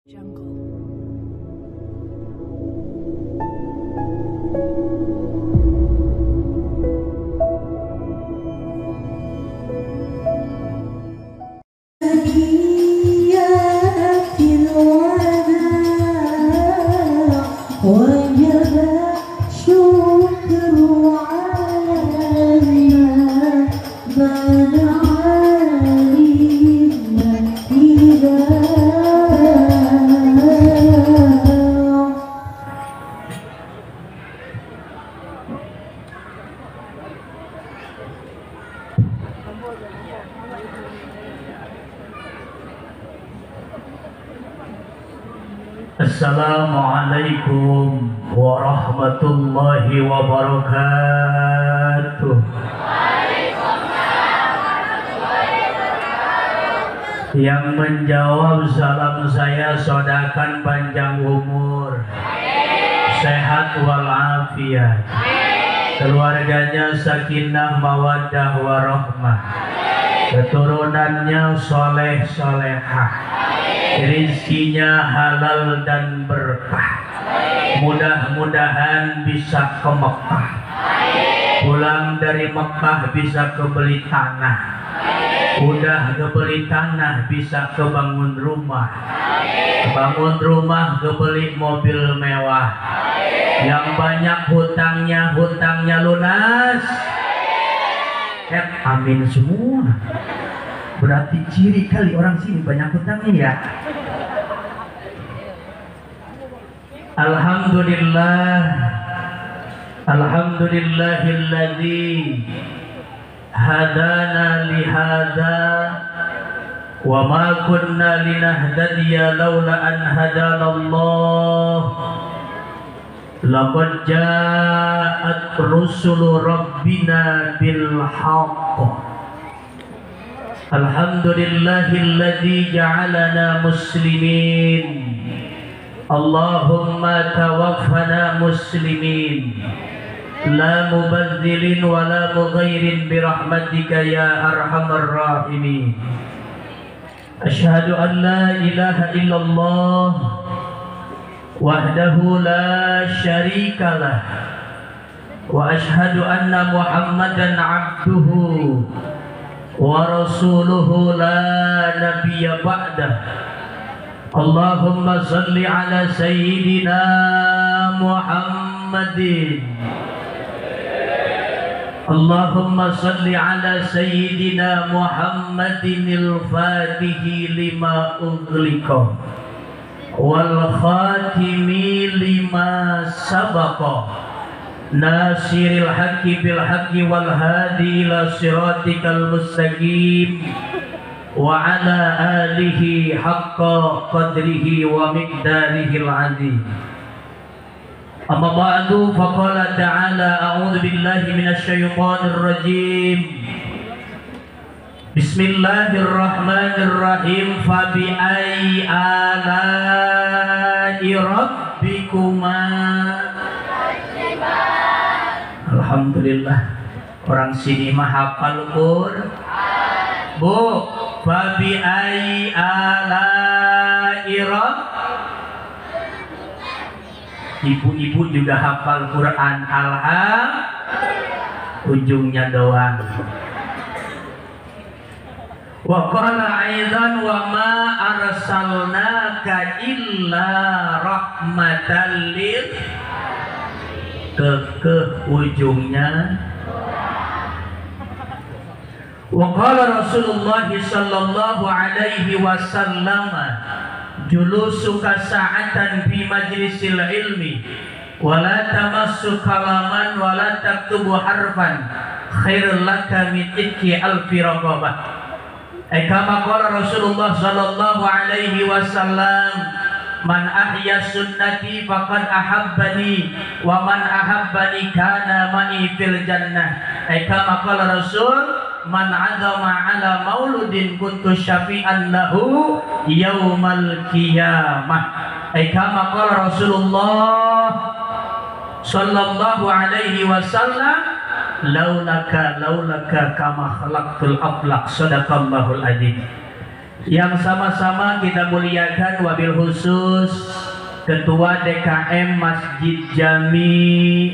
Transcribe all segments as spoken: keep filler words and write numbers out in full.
Jungle. Assalamualaikum warahmatullahi wabarakatuh. Yang menjawab salam saya sodakan panjang umur, sehat walafiat, keluarganya sakinah mawaddah warahmah, keturunannya soleh solehah, rizkinya halal dan berkah. Mudah-mudahan bisa ke Mekah, pulang dari Mekah bisa kebeli tanah, udah kebeli tanah bisa kebangun rumah, bangun rumah kebeli mobil mewah. Yang banyak hutangnya, hutangnya lunas. Eh, amin semua. Berarti ciri kali orang sini banyak hutangnya ya. Alhamdulillah, alhamdulillahilladzi hadana lihada wa ma kunna linahtadiya laula an hadanallah. Laqad ja'at rusulu rabbina bil haqq. Alhamdulillahilladzi ja'alana muslimin. Allahumma tawaffana muslimin, la mubazzilin wa la mughayrin birahmatika ya arhamar rahimin. Ashhadu an la ilaha illallah wahdahu la syarikalah, wa ashhadu anna muhammadan abduhu wa rasuluhu la nabiyya ba'dah. Allahumma salli ala sayyidina Muhammadin. Allahumma salli ala sayyidina Muhammadin al-fatihi lima ughliqa wal khatimi lima sabaqa, nasiril haqqi bil haqqi wal hadi ila siratikal mustaqim, wa ala alihi haqqa qadrihi wa miqdarihil azim. Amma ba'du, faqala ta'ala a'udzu billahi minasy syaithanir rajim. Bismillahirrahmanirrahim. Fa bi ayyi ala'i rabbikuma. Alhamdulillah, orang sini mah hafal Qur'an. Bu, fabi ayyi ala'i rabb. Ibu-ibu juga hafal Quran. Alham, ujungnya doang. Wa qala aidan wa ma arsalnaka illa rahmatan lil, ke ke ujungnya. Wa qala Rasulullah sallallahu alaihi wasallam, julusuka sa'atan fi majlisil ilmi wa la tamassu kalaman wa la taktubu harfan khairul laka min itqi alfi raqabah. Ay kama qala Rasulullah sallallahu alaihi wasallam, man ahya sunnati faqad ahabbani wa man ahabbani kana ma'i fil jannah. Ay kama qala Rasul, man azama ala mauludin kuntu syafi'an lahu yaumal qiyamah. Ay kama qala Rasulullah sallallahu alaihi wasallam, laulaka laulaka kama khalaqtul aflaq. Sadaqallahul adzim. yang sama-sama kita muliakan, wabil khusus Ketua D K M Masjid Jami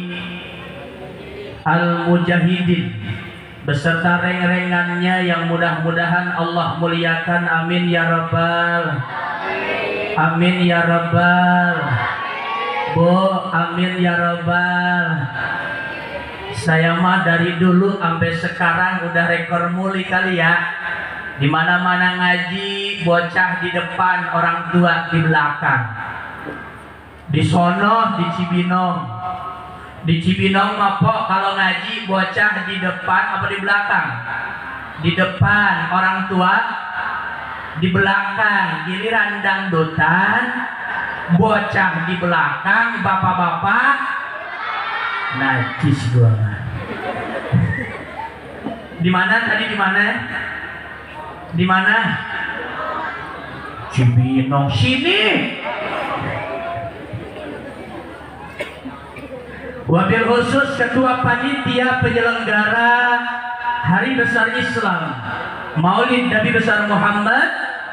Al-Mujahidin beserta reng-rengannya yang mudah-mudahan Allah muliakan, amin ya rabbal amin ya rabbal. Bu, amin ya rabbal. Saya mah dari dulu sampai sekarang udah rekor muli kali ya. Di mana-mana ngaji, bocah di depan, orang tua di belakang. Di sono, di Cibinong. Di Cibinong mah pok kalau ngaji bocah di depan apa di belakang? Di depan, orang tua di belakang. Giliran dangdutan, bocah di belakang, bapak-bapak najis gua. Di mana tadi, di mana? Di mana? Cibinong sini. Wabil khusus Ketua Panitia Penyelenggara Hari Besar Islam Maulid Nabi Besar Muhammad,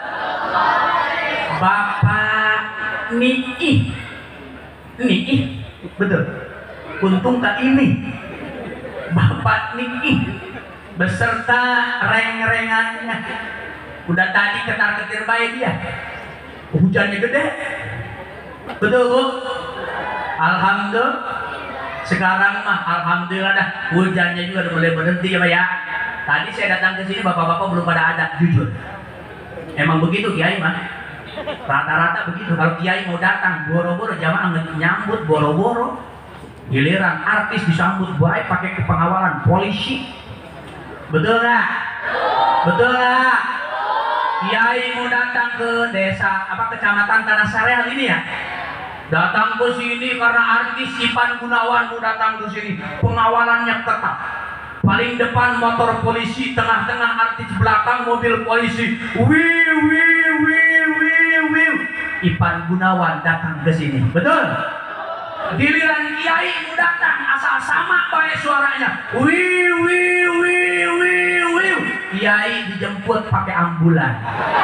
Bapak Niih. Niih, betul. Untung tak ini. Bapak Niih beserta reng-rengannya. Udah tadi ketar-ketir baik dia. Hujannya gede. Betul, Bu? Alhamdulillah. Sekarang mah alhamdulillah dah hujannya juga udah mulai berhenti ya Pak ya. Tadi saya datang ke sini bapak-bapak belum pada ada, jujur. Emang begitu Kiai mah. Rata-rata begitu. Kalau Kiai mau datang boro-boro jamaah nyambut boro-boro. Giliran artis disambut baik pakai pengawalan polisi. Betul nggak? Betul nggak? Kiai mau datang ke desa apa kecamatan Tanah Sareal ini ya? Datang ke sini karena artis Ipan Gunawan mau datang ke sini, pengawalannya ketat. Paling depan motor polisi, tengah-tengah artis, belakang mobil polisi. Wiu wiu wiu wiu wiu. Ipan Gunawan datang ke sini, betul? Giliran Kiai mau datang asal sama baik suaranya. Wiu wiu wiu wiu wiu. Kiai dijemput pakai ambulan.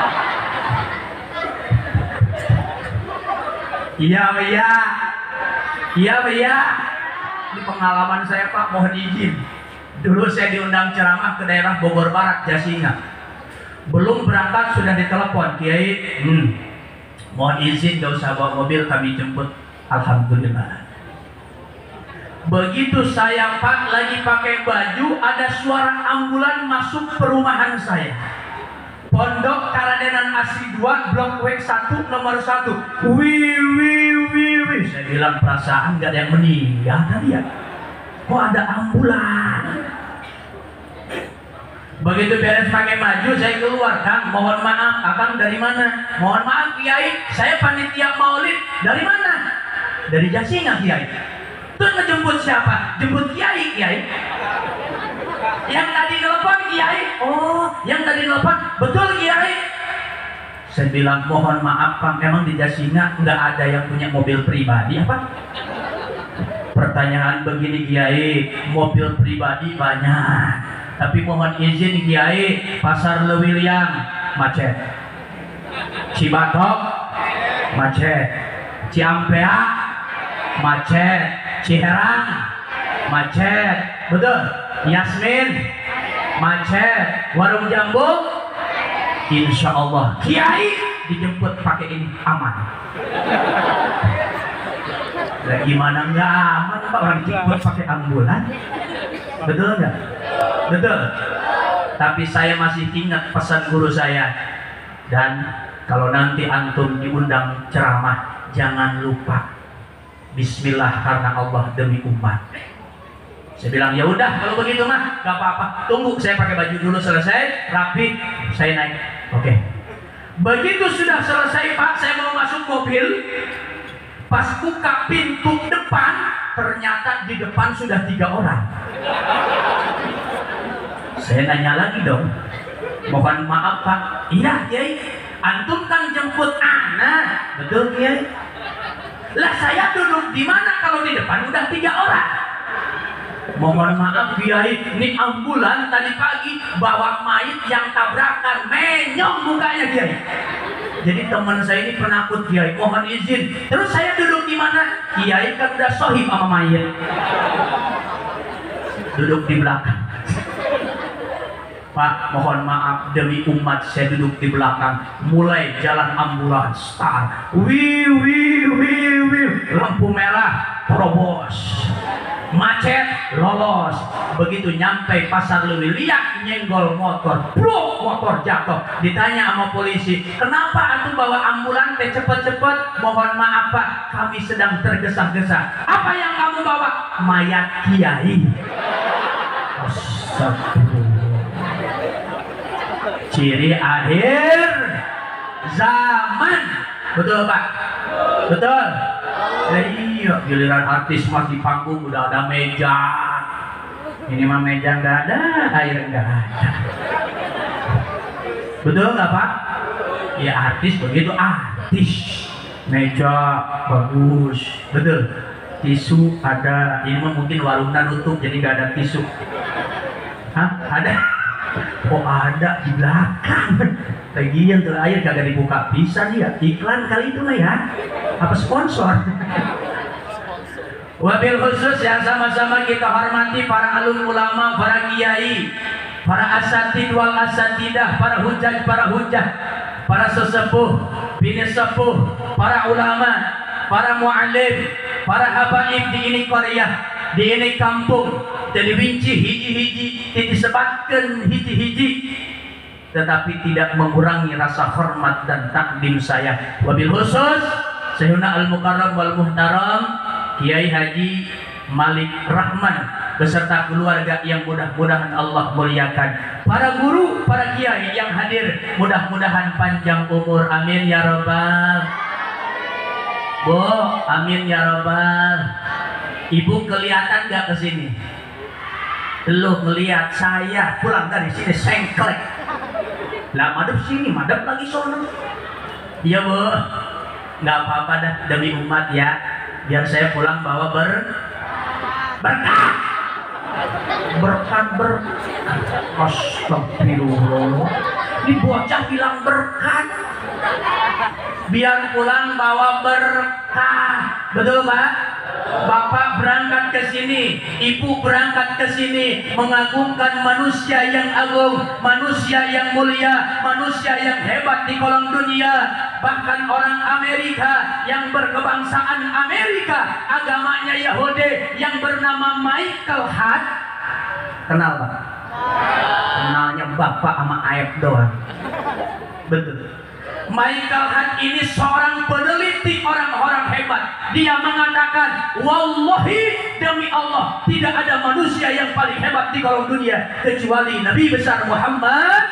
Iya iya, iya iya. Ini pengalaman saya Pak, mohon izin. Dulu saya diundang ceramah ke daerah Bogor Barat, Jasinga. Belum berangkat sudah ditelepon, Kiai. Hmm, mohon izin gak usah bawa mobil, kami jemput. Alhamdulillah. Begitu saya Pak lagi pakai baju, ada suara ambulan masuk perumahan saya. Pondok Karadenan Asri dua, Blok W satu, nomor satu. Wih, wih, wih, wih. Saya bilang perasaan gak ada yang meninggal tadi ya. Kok ada ambulan? Begitu beres pakai baju, saya keluar. Kang, mohon maaf, Akang dari mana? Mohon maaf Kiai, saya panitia maulid. Dari mana? Dari Jasinga Kiai. Terus ngejemput siapa? Jemput Kiai, Kiai. Yang tadi nelpon Kiai. Oh, yang tadi nelpon betul Kiai. Saya bilang mohon maaf Kang, emang di Jasinga nggak ada yang punya mobil pribadi apa? Pertanyaan begini Kiai, mobil pribadi banyak, tapi mohon izin Kiai, Pasar Lewiliang macet, Cibatok macet, Ciampea macet, Ciherang macet, betul? Yasmin macet, Warung Jambu insya Allah Kiai dijemput pakai ini aman. Nah, gimana nggak aman Pak, orang dijemput pakai ambulan? Betul nggak? Betul. Tapi saya masih ingat pesan guru saya, dan kalau nanti antum diundang ceramah jangan lupa Bismillah karena Allah demi umat. Saya bilang ya udah kalau begitu mah gak apa-apa, tunggu saya pakai baju dulu selesai rapi saya naik. Oke. Begitu sudah selesai Pak, saya mau masuk mobil, pas buka pintu depan ternyata di depan sudah tiga orang. Saya nanya lagi dong, mohon maaf Pak. Iya Kiai, antum kan jemput anak, betul Kiai? Lah saya duduk di mana kalau di depan udah tiga orang? Mohon maaf Kiai, ini ambulan tadi pagi bawa mayit yang tabrakan, menyong mukanya Kiai. Jadi teman saya ini penakut Kiai, mohon izin. Terus saya duduk di mana? Kiai kan udah sohib sama mayit. Duduk di belakang. Pak, mohon maaf demi umat saya duduk di belakang. Mulai jalan ambulans, start. Wih, wih, wih, wih. Lampu merah, terobos. Macet, lolos. Begitu nyampe Pasar Lewi, lihat nyenggol motor, blok motor jatuh. Ditanya sama polisi, kenapa antum bawa ambulans teh cepet-cepet? Mohon maaf Pak, kami sedang tergesa-gesa. Apa yang kamu bawa? Mayat Kiai. Astagfirullah. Ciri akhir zaman. Betul Pak? Betul? Nah, iya, giliran artis mah di panggung udah ada meja. Ini mah meja nggak ada, air nggak ada. Betul nggak Pak? Ya artis begitu, artis. Meja bagus, betul. Tisu ada, ini mah mungkin warungnya nutup jadi nggak ada tisu. Hah? Ada? Oh ada di belakang. Lagian terakhir kagak dibuka, bisa dia iklan kali itu lah ya. Apa sponsor? Wabil khusus yang sama-sama kita hormati para alim ulama, para kiai, para asatid wal asatidah, para hujaj, para hujah, para sesepuh, bini sepuh, para ulama, para mu'alim, para habaib di ini Korea, di ini kampung, jadi winci hiji-hiji, disebatkan hiji-hiji, tetapi tidak mengurangi rasa hormat dan takdim saya. Wabil khusus Sayyidina Al-Mukarram wal Muhtaram Kiai Haji Malik Rahman beserta keluarga yang mudah-mudahan Allah muliakan. Para guru, para kiai yang hadir, mudah-mudahan panjang umur. Amin ya rabbal. Bu, amin ya rabbal. Ibu kelihatan gak kesini? Lu ngelihat saya pulang dari sini sengklek. Lah madep sini, madep lagi sono. Iya Bu, nggak apa-apa dah demi umat ya. Biar saya pulang bawa ber berkah, berkat ber. Astagfirullah. Ini bocah bilang berkat. Biar pulang bawa berkah, betul Pak? Bapak berangkat ke sini, ibu berangkat ke sini, mengagungkan manusia yang agung, manusia yang mulia, manusia yang hebat di kolong dunia. Bahkan orang Amerika yang berkebangsaan Amerika, agamanya Yahudi, yang bernama Michael Hart. Kenal Pak? Kenalnya Bapak sama Aep doang. Betul. Michael Hart ini seorang peneliti, orang-orang hebat. Dia mengatakan, wallahi demi Allah, tidak ada manusia yang paling hebat di kolong dunia kecuali Nabi besar Muhammad.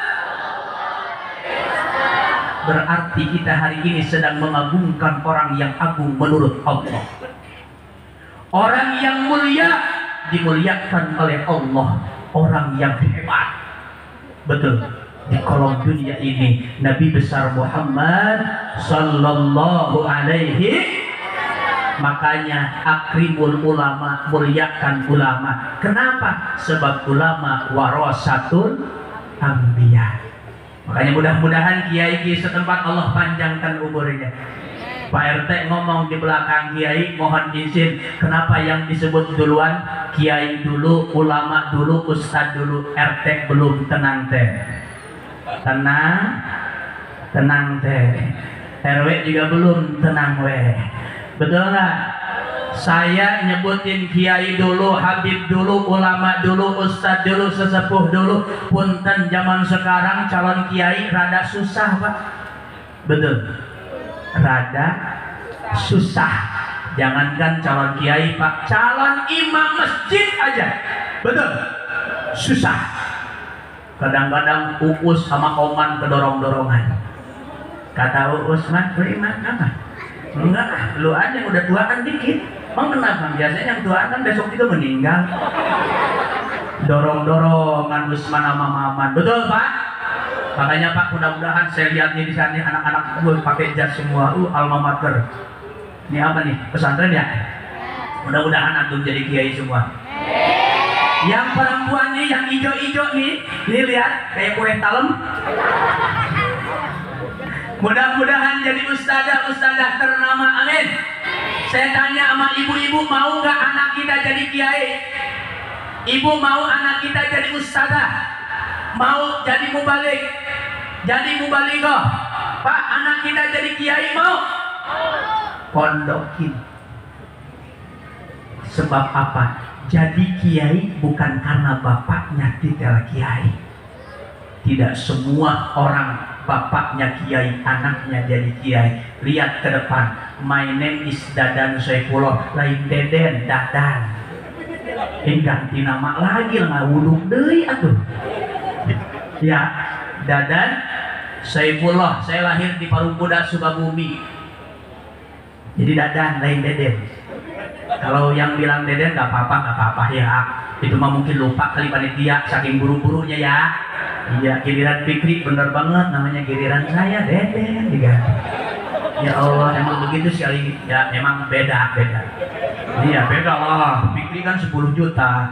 Berarti kita hari ini sedang mengagungkan orang yang agung menurut Allah. Orang yang mulia dimuliakan oleh Allah. Orang yang hebat, betul, di kolom dunia ini Nabi besar Muhammad sallallahu alaihi. Makanya akrimul ulama, muliakan ulama. Kenapa? Sebab ulama warasatul anbiya. Makanya mudah-mudahan kiai-kiai setempat Allah panjangkan umurnya. Pak R T ngomong di belakang kiai, mohon izin, kenapa yang disebut duluan? Kiai dulu, ulama dulu, ustad dulu, R T belum. Tenang teh, tenang, tenang teh. R W juga belum, tenang weh. Betul nggak? Saya nyebutin kiai dulu, habib dulu, ulama dulu, ustadz dulu, sesepuh dulu. Punten zaman sekarang calon kiai rada susah Pak. Betul, rada susah. Jangankan calon kiai Pak, calon imam masjid aja, betul, susah. Kadang-kadang Uus sama Oman kedorong-dorongan. Kata Uus, mah beriman apa? Enggak, lu aja yang udah tuaan dikit. Emang kenapa? Biasanya yang tuaan kan besok itu meninggal. Dorong-dorongan Usman sama Maman, betul Pak? Makanya Pak, mudah-mudahan saya lihat nih di sana anak-anak gue pakai jas semua, uh alma mater. Ini apa nih? Pesantren ya? Mudah-mudahan antum jadi kiai semua. Yang perempuan nih, yang hijau-hijau nih, nih lihat kayak kue talem. Mudah-mudahan jadi ustadzah-ustadzah ternama, amin. Saya tanya sama ibu-ibu, mau nggak anak kita jadi kiai? Ibu mau anak kita jadi ustadzah? Mau jadi mubalik? Jadi mubalighah? Pak, anak kita jadi kiai mau? Pondokin. Sebab apa? Jadi kiai bukan karena bapaknya titel kiai. Tidak semua orang bapaknya kiai, anaknya jadi kiai. Lihat ke depan. My name is Dadan Saifullah. Lain Deden, Dadan. Ini ganti nama lagi lah, wuduk deui atuh. Ya, Dadan Saifullah. Saya lahir di Parungkuda, Sukabumi. Jadi Dadan, lain Deden. Kalau yang bilang Deden nggak apa-apa, nggak apa-apa ya. Itu mah mungkin lupa kali panitia saking buru-burunya ya. Iya, giliran Fikri bener banget namanya, giliran saya Deden diganti. Ya Allah, emang begitu sekali. Ya, emang beda, beda. Iya, beda lah. Fikri kan sepuluh juta.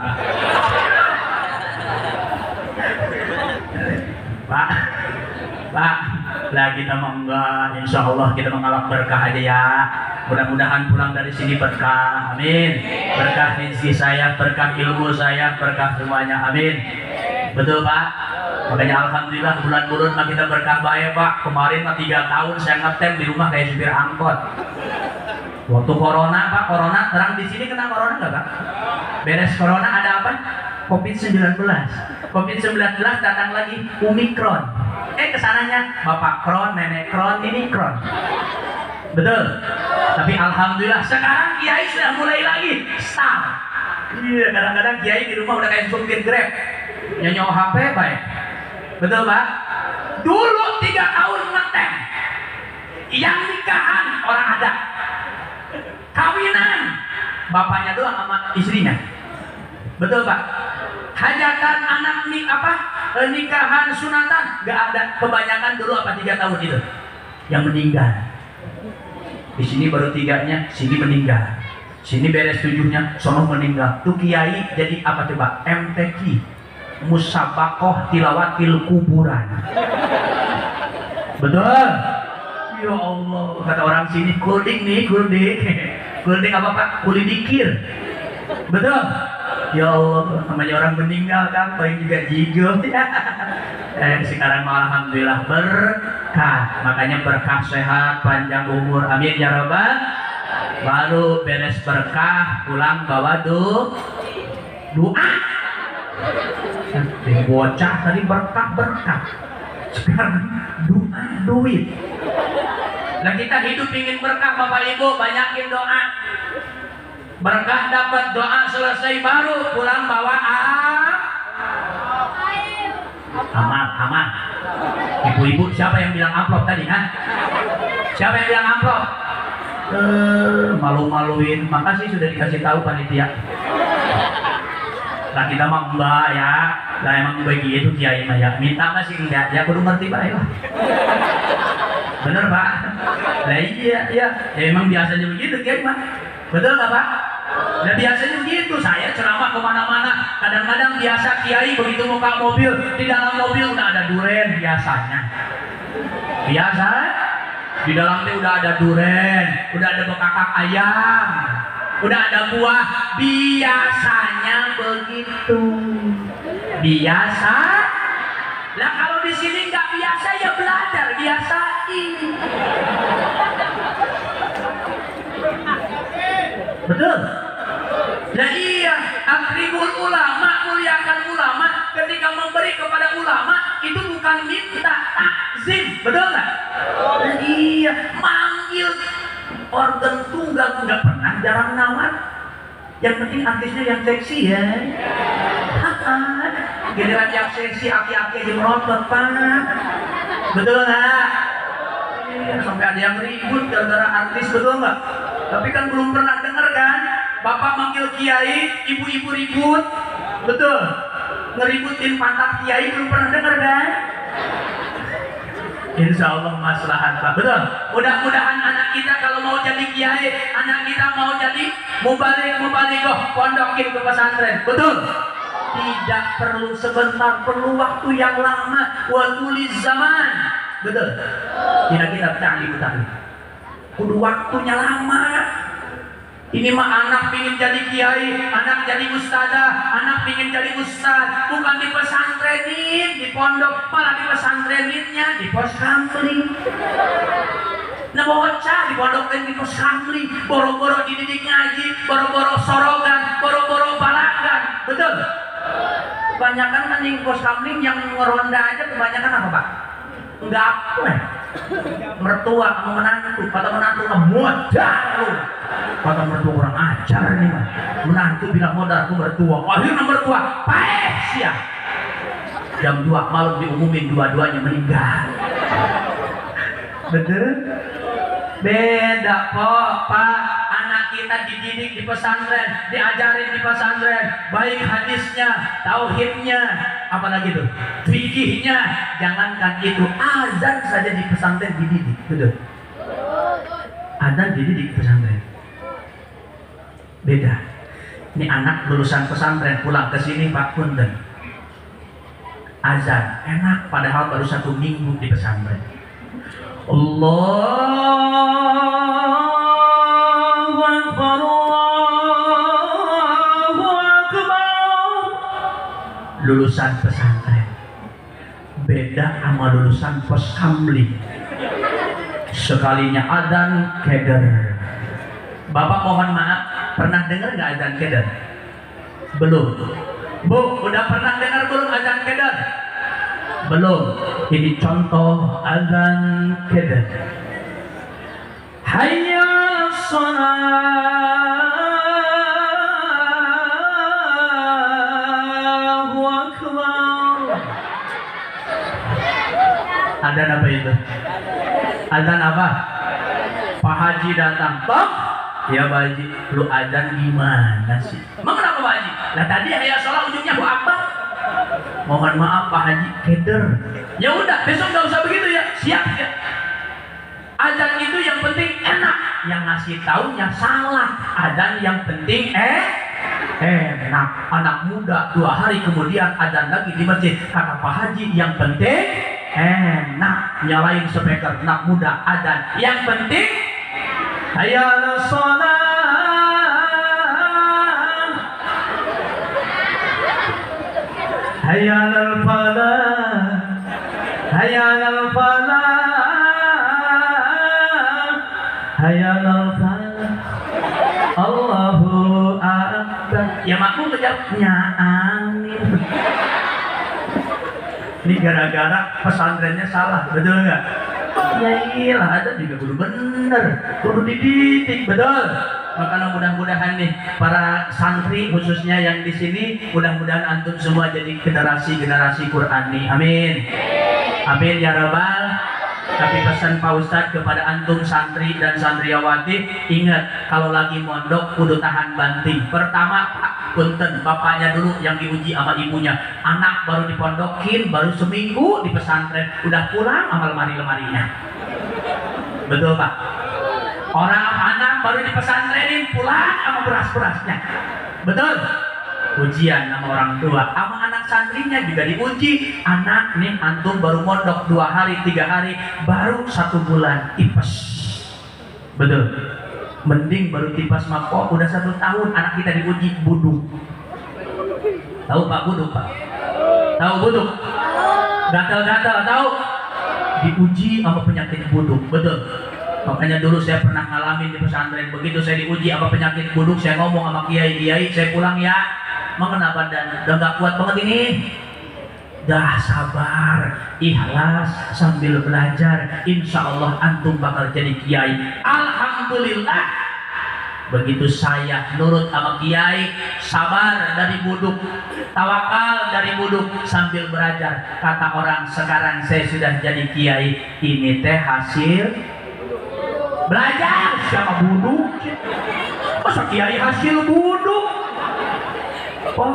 Pak, Pak, lah kita mau enggak, insya Allah kita mengalami berkah aja ya. Mudah-mudahan pulang dari sini berkah, amin. Berkah rezeki saya, berkah ilmu saya, berkah semuanya, amin. Betul Pak? Makanya alhamdulillah bulan-bulan mah kita berkah baik Pak. Kemarin mah tiga tahun saya ngetem di rumah kayak supir angkot. Waktu corona Pak, corona terang di sini kena corona nggak Pak? Beres corona ada apa? covid sembilan belas. covid sembilan belas datang lagi Omikron. Eh kesananya Bapak Kron, Nenek Kron, ini Kron. Betul. Tapi alhamdulillah sekarang kiai sudah mulai lagi start. Iya, kadang-kadang kiai di rumah udah kayak supir Grab. Nyanyi H P baik. Betul Pak? Dulu tiga tahun ngetem. Yang nikahan orang ada. Kawinan bapaknya doang sama istrinya. Betul Pak? Hajatan anak nik apa? Nikahan sunatan nggak ada. Kebanyakan dulu apa tiga tahun itu yang meninggal. Di sini baru tiganya, sini meninggal. Sini beres tujuhnya, sono meninggal. Tuh kiai jadi apa coba? M T Q, musabakoh tilawatil kuburan. Betul? Ya Allah, kata orang sini kulding nih, kulding. Kulding apa Pak? Kulidikir. Betul? Ya Allah, namanya orang meninggal kan, paling juga jigo. eh, sekarang alhamdulillah berkah, makanya berkah sehat, panjang umur, amin ya rabbal. Baru beres berkah, pulang bawa du doa. Bocah tadi berkah berkah, sekarang doa duit. Nah kita hidup ingin berkah Bapak Ibu, banyakin doa. Berkah dapat doa selesai baru pulang bawa ah. Aman, aman. Ibu-ibu siapa yang bilang amplop tadi? Ha? Siapa yang bilang amplop? Eh, malu-maluin. Makasih sudah dikasih tahu panitia. Nah kita mah enggak ya. Lah emang bagi itu kiai mah ya. Minta masih enggak. Ya kudu ngerti Pak ya. Bener Pak? Lah iya, iya. Ya emang biasanya begitu kiai mah. Betul nggak Pak? Nah biasanya begitu, saya ceramah kemana-mana. Kadang-kadang biasa kiai begitu muka mobil, di dalam mobil udah ada duren biasanya. Biasa, di dalamnya udah ada duren, udah ada bekakak ayam, udah ada buah. Biasanya begitu. Biasa. Lah kalau di sini nggak biasa ya belajar biasain. Betul? Nah iya, akrimul ulama, muliakan ulama. Ketika memberi kepada ulama itu bukan minta, takzim. Betul nggak? Nah iya, manggil organ tunggal nggak pernah, jarang nawar. Yang penting artisnya yang seksi ya. Giliran yang seksi, aki-aki aja merotot Pak. Betul nggak? Iya, sampai ada yang ribut gara-gara artis, betul nggak? Tapi kan belum pernah dengar kan? Bapak manggil kiai, ibu-ibu ribut. Betul? Ngeributin pantat kiai belum pernah dengar kan? Insya Allah maslahat Pak. Betul? Mudah-mudahan anak kita kalau mau jadi kiai, anak kita mau jadi mubalik, mubalighah, pondokin ke pesantren. Betul? Tidak perlu sebentar, perlu waktu yang lama. Wa tuliz zaman. Betul. Kira-kira ta'lim ta'lim. Kudu waktunya lama. Ini mah anak pingin jadi kiai, anak jadi ustazah, anak pingin jadi ustaz, bukan di pesantrenin, di pondok, malah di pesantreninnya di pos kamling. Nah bocah di pondok dan di pos kamling, boro-boro dididik ngaji, boro-boro sorogan, boro-boro balagan, betul? Kebanyakan kan di pos kamling yang ngeronda aja kebanyakan apa pak? Enggak apa ya? Mertua sama menantu, kata menantu modal lu, kata mertua kurang ajar nih mah. Menantu bilang modal, aku mertua, akhirnya mertua paes ya. Jam dua malam diumumin dua-duanya meninggal. Betul? Beda kok pak. Anak kita dididik di pesantren, diajarin di pesantren, baik hadisnya, tauhidnya, apalagi itu, fikihnya. Jangankan itu, azan saja di pesantren dididik, betul? Azan dididik di pesantren. Beda. Ini anak lulusan pesantren pulang ke sini Pak Punten. Azan enak, padahal baru satu minggu di pesantren. Allahu Akbar, Allahu Akbar. Lulusan pesantren beda sama lulusan pos kamling. Sekalinya adzan keder. Bapak mohon maaf, pernah dengar nggak adzan keder? Belum. Bu, udah pernah dengar belum adzan keder? Belum. Ini contoh adzan keder. Hayya Allahu Akbar. Adzan apa itu? Adzan apa? Pak Haji datang. Toh? Ya Pak Haji, lu adzan gimana sih? Emang kenapa Pak Haji? Lah tadi hayya sholat ujungnya Bu Akbar. Mohon maaf Pak Haji, keder. Ya udah, besok nggak usah begitu ya. Siap ya. Adzan itu yang penting enak, yang ngasih taunya salah. Adzan yang penting eh enak. Anak muda dua hari kemudian adzan lagi di masjid. Kata Pak Haji, yang penting enak. Nyalain speaker, anak muda adzan. Yang penting hayya shalah. Hayya alal falah, hayya alal falah, hayya alal falah. Allahu Akbar. Ya makmu kejawabnya amin. Ini gara-gara pesantrennya salah, betul nggak? Ya iyalah, ada juga kudu bener, kudu dididik, betul. Makanya mudah-mudahan nih para santri khususnya yang di sini, mudah-mudahan antum semua jadi generasi-generasi Qur'ani. Amin. Amin ya rabbal. Tapi pesan Pak Ustadz kepada antum santri dan santriawati, ingat kalau lagi mondok kudu tahan banting. Pertama Pak Punten, bapaknya dulu yang diuji sama ibunya. Anak baru dipondokin, baru seminggu di pesantren, udah pulang sama lemari-lemarinya. Betul Pak? Orang anak baru di pesantrenin, pulang sama beras-berasnya. Betul? Ujian sama orang tua, sama anak santrinya juga diuji. Anak nih antum baru mondok dua hari, tiga hari, baru satu bulan tipes. Betul? Mending baru tipes mako udah satu tahun anak kita diuji buduk. Tahu Pak buduk Pak? Tahu buduk? Gatal-gatal tahu? Diuji sama penyakit buduk, betul? Makanya dulu saya pernah ngalamin di pesantren, begitu saya diuji apa penyakit buduk, saya ngomong sama kiai-kiai, saya pulang ya, mengenai badan, udah gak kuat banget ini. Dah sabar, ikhlas sambil belajar, insya Allah antum bakal jadi kiai. Alhamdulillah. Begitu saya nurut sama kiai, sabar dari buduk, tawakal dari buduk sambil belajar. Kata orang sekarang saya sudah jadi kiai, ini teh hasil belajar siapa buduk? Masa kiai hasil buduk? Oh,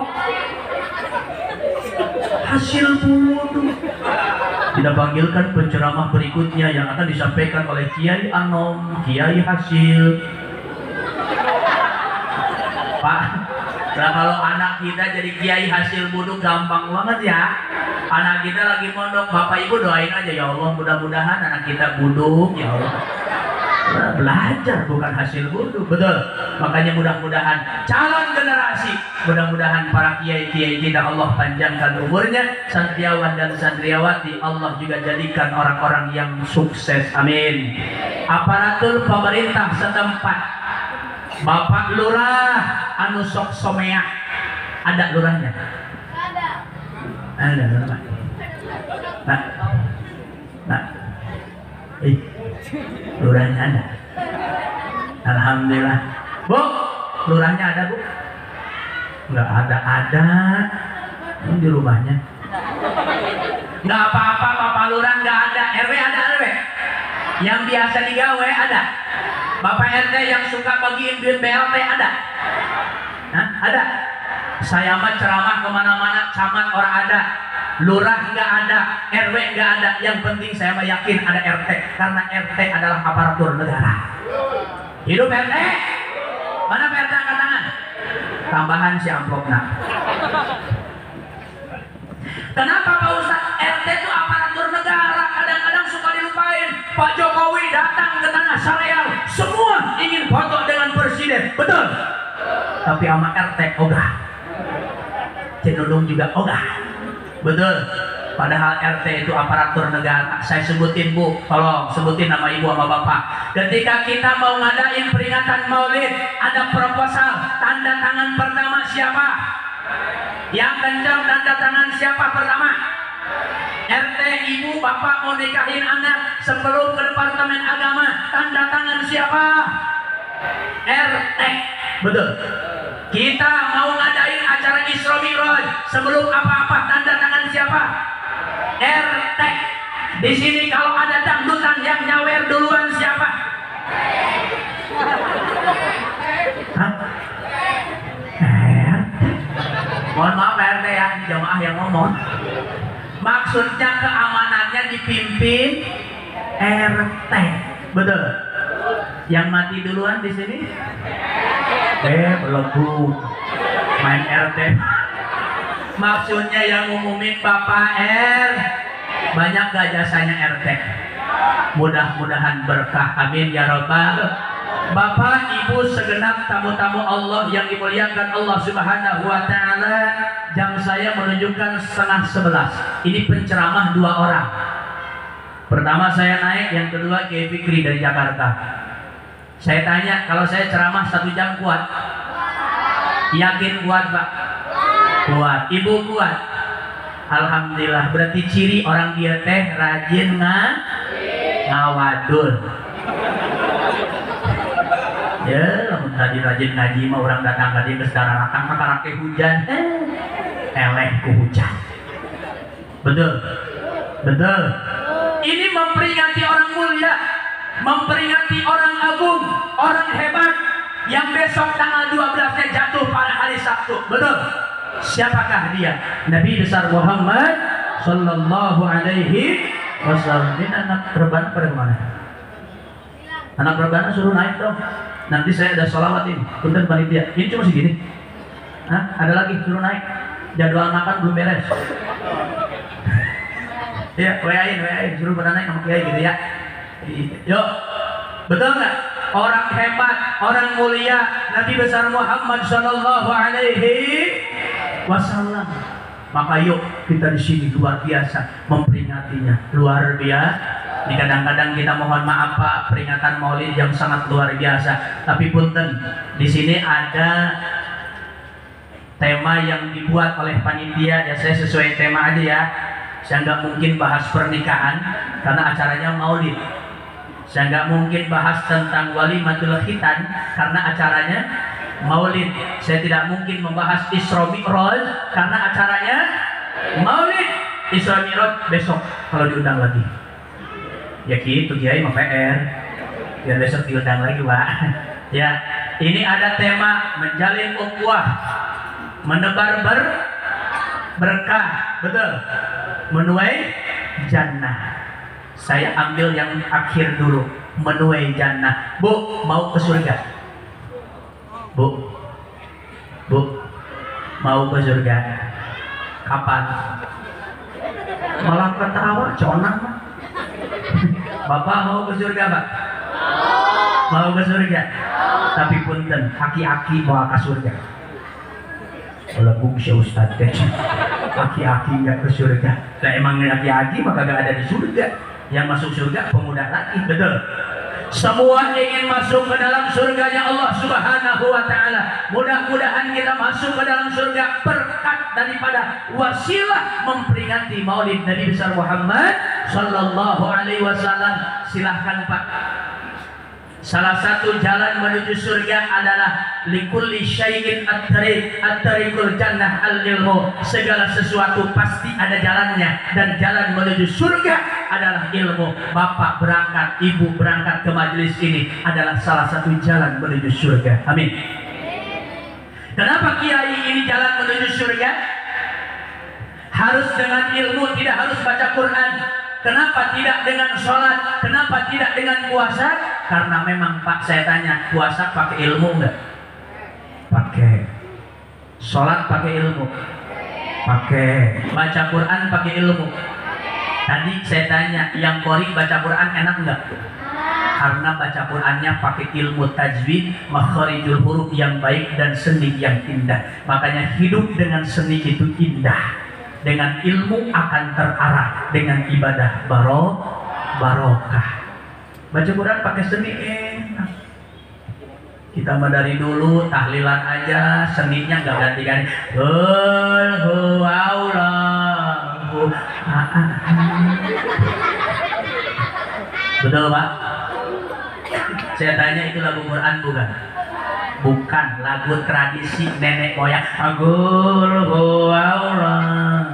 hasil buduk. Kita panggilkan penceramah berikutnya yang akan disampaikan oleh Kiai Anom, Kiai Hasil. Pak, Nah kalau anak kita jadi kiai hasil bunuh gampang banget ya. Anak kita lagi mondok, bapak ibu doain aja ya Allah mudah-mudahan anak kita bunuh ya Allah. Nah, belajar bukan hasil bunuh, betul. Makanya mudah-mudahan calon generasi, mudah-mudahan para kiai-kiai kita Allah panjangkan umurnya, santriawan dan santriawati Allah juga jadikan orang-orang yang sukses. Amin. Aparatur pemerintah setempat, Bapak Lurah anu sok someah, ada lurahnya? Ada. Ada lurah. Nah, nah, eh, lurahnya ada. Alhamdulillah. Bu, lurahnya ada bu? Nggak ada, ada. Ini di rumahnya. Nggak apa-apa, Bapak Lurah nggak ada. R W ada R W. Yang biasa digawe ada. Bapak R T yang suka bagiin duit B L T ada? Hah? Ada? Saya mah ceramah kemana-mana, camat orang ada, lurah nggak ada, R W nggak ada. Yang penting saya mah yakin ada R T, karena R T adalah aparatur negara. Hidup R T. Mana P R T angkat tangan? Tambahan si amplopna. Kenapa Pak Ustadz? R T itu aparatur negara, kadang-kadang suka dilupain. Pak Jokowi datang ke tanah Sareal, semua ingin foto dengan presiden, betul? Tapi sama R T ogah, cenderung juga ogah, betul? Padahal R T itu aparatur negara. Saya sebutin bu, tolong sebutin nama ibu sama bapak. Ketika kita mau ngadain peringatan Maulid, ada proposal, tanda tangan pertama siapa? Yang kencang tanda tangan siapa pertama? R T ibu bapak mau nikahin anak, sebelum ke departemen agama, tanda tangan siapa? R T, betul. Kita mau ngadain acara Isra Mi'raj, sebelum apa-apa tanda tangan siapa? R T. Di sini kalau ada dangdutan yang nyawer duluan siapa? Hah? R T. Mohon maaf R T ya, jamaah yang ngomong. Maksudnya keamanannya dipimpin R T, betul. Yang mati duluan di sini? Eh, belum main R T. Maksudnya yang ngumumin Bapak R. Banyak gak jasanya R T? Mudah-mudahan berkah, amin ya robbal. Bapak, Ibu, segenap tamu-tamu Allah yang dimuliakan Allah Subhanahu wa Ta'ala, jam saya menunjukkan setengah sebelas. Ini penceramah dua orang. Pertama saya naik, yang kedua Kiai Fikri dari Jakarta. Saya tanya, kalau saya ceramah satu jam kuat? Yakin kuat Pak? Kuat. Ibu kuat? Alhamdulillah. Berarti ciri orang dia teh rajin nga ngawadul. Ya, lamun tadi rajin ngaji mah orang datang tadi ke sedara rakang kakarake hujan, eleh ku hujan. Betul, betul. Ini memperingati orang mulia, memperingati orang agung, orang hebat yang besok tanggal dua belasnya jatuh pada hari Sabtu. Betul. Siapakah dia? Nabi besar Muhammad Sallallahu Alaihi Wasallam. Ini anak perbana pada kemana? Anak perbana suruh naik dong. Nanti saya ada sholawat ini. Punten panitia. Ini cuma segini. Hah? Ada lagi suruh naik. Jadwal makan belum beres. Ya, W A-in, W A-in suruh pada naik sama kiai gitu ya. Yuk, betul nggak? Orang hebat, orang mulia, Nabi besar Muhammad Sallallahu Alaihi Wasallam. Maka yuk kita di sini luar biasa memperingatinya, luar biasa. Ini kadang-kadang kita mohon maaf Pak, peringatan Maulid yang sangat luar biasa. Tapi punten, di sini ada tema yang dibuat oleh panitia. Ya saya sesuai tema aja ya. Saya nggak mungkin bahas pernikahan karena acaranya Maulid. Saya nggak mungkin bahas tentang walimatul khitan karena acaranya Maulid. Saya tidak mungkin membahas Isra Mi'raj karena acaranya Maulid. Isra Mi'raj besok kalau diundang lagi. Ya gitu, Kiai mah P R. Biar besok diundang lagi, Pak. Ya, ini ada tema menjalin ukhuwah, menebar ber berkah, betul. Menuai jannah. Saya ambil yang akhir dulu, menuai jannah. Bu, mau ke surga? Bu, bu, mau ke surga. Kapan? Malah ketawa, conang. Bapak mau ke surga, Pak? Mau ke surga? Tapi punten, aki-aki mau ke surga. Kalau bungsi Ustadz teh, aki-aki nggak ke surga. Nah emang aki-aki maka gak ada di surga. Yang masuk surga pemuda lagi, betul. Semua ingin masuk ke dalam surganya Allah Subhanahu wa Ta'ala. Mudah-mudahan kita masuk ke dalam surga berkat daripada wasilah memperingati Maulid Nabi besar Muhammad Sallallahu Alaihi Wasallam. Silahkan Pak. Salah satu jalan menuju surga adalah likulli syai'in at-tariq at-tariqul jannah al-ilmu. Segala sesuatu pasti ada jalannya, dan jalan menuju surga adalah ilmu. Bapak berangkat, ibu berangkat ke majelis ini adalah salah satu jalan menuju surga. Amin. Kenapa kiai ini jalan menuju surga? Harus dengan ilmu, tidak harus baca Quran. Kenapa tidak dengan sholat? Kenapa tidak dengan puasa? Karena memang Pak, saya tanya, puasa pakai ilmu enggak? Pakai. Sholat pakai ilmu? Pakai. Baca Quran pakai ilmu? Tadi saya tanya, yang kori baca Quran enak enggak? Karena baca Qurannya pakai ilmu tajwid, makharijul huruf yang baik, dan seni yang indah. Makanya hidup dengan seni itu indah. Dengan ilmu akan terarah, dengan ibadah baro barokah. Baca Quran pakai seni enak. Kita mah dari dulu tahlilan aja seninya nggak ganti-ganti. Qul huwallahu ahad. Betul Pak? Saya tanya, itu lagu Quran bukan? Bukan, lagu tradisi nenek moyang. Qul huwallahu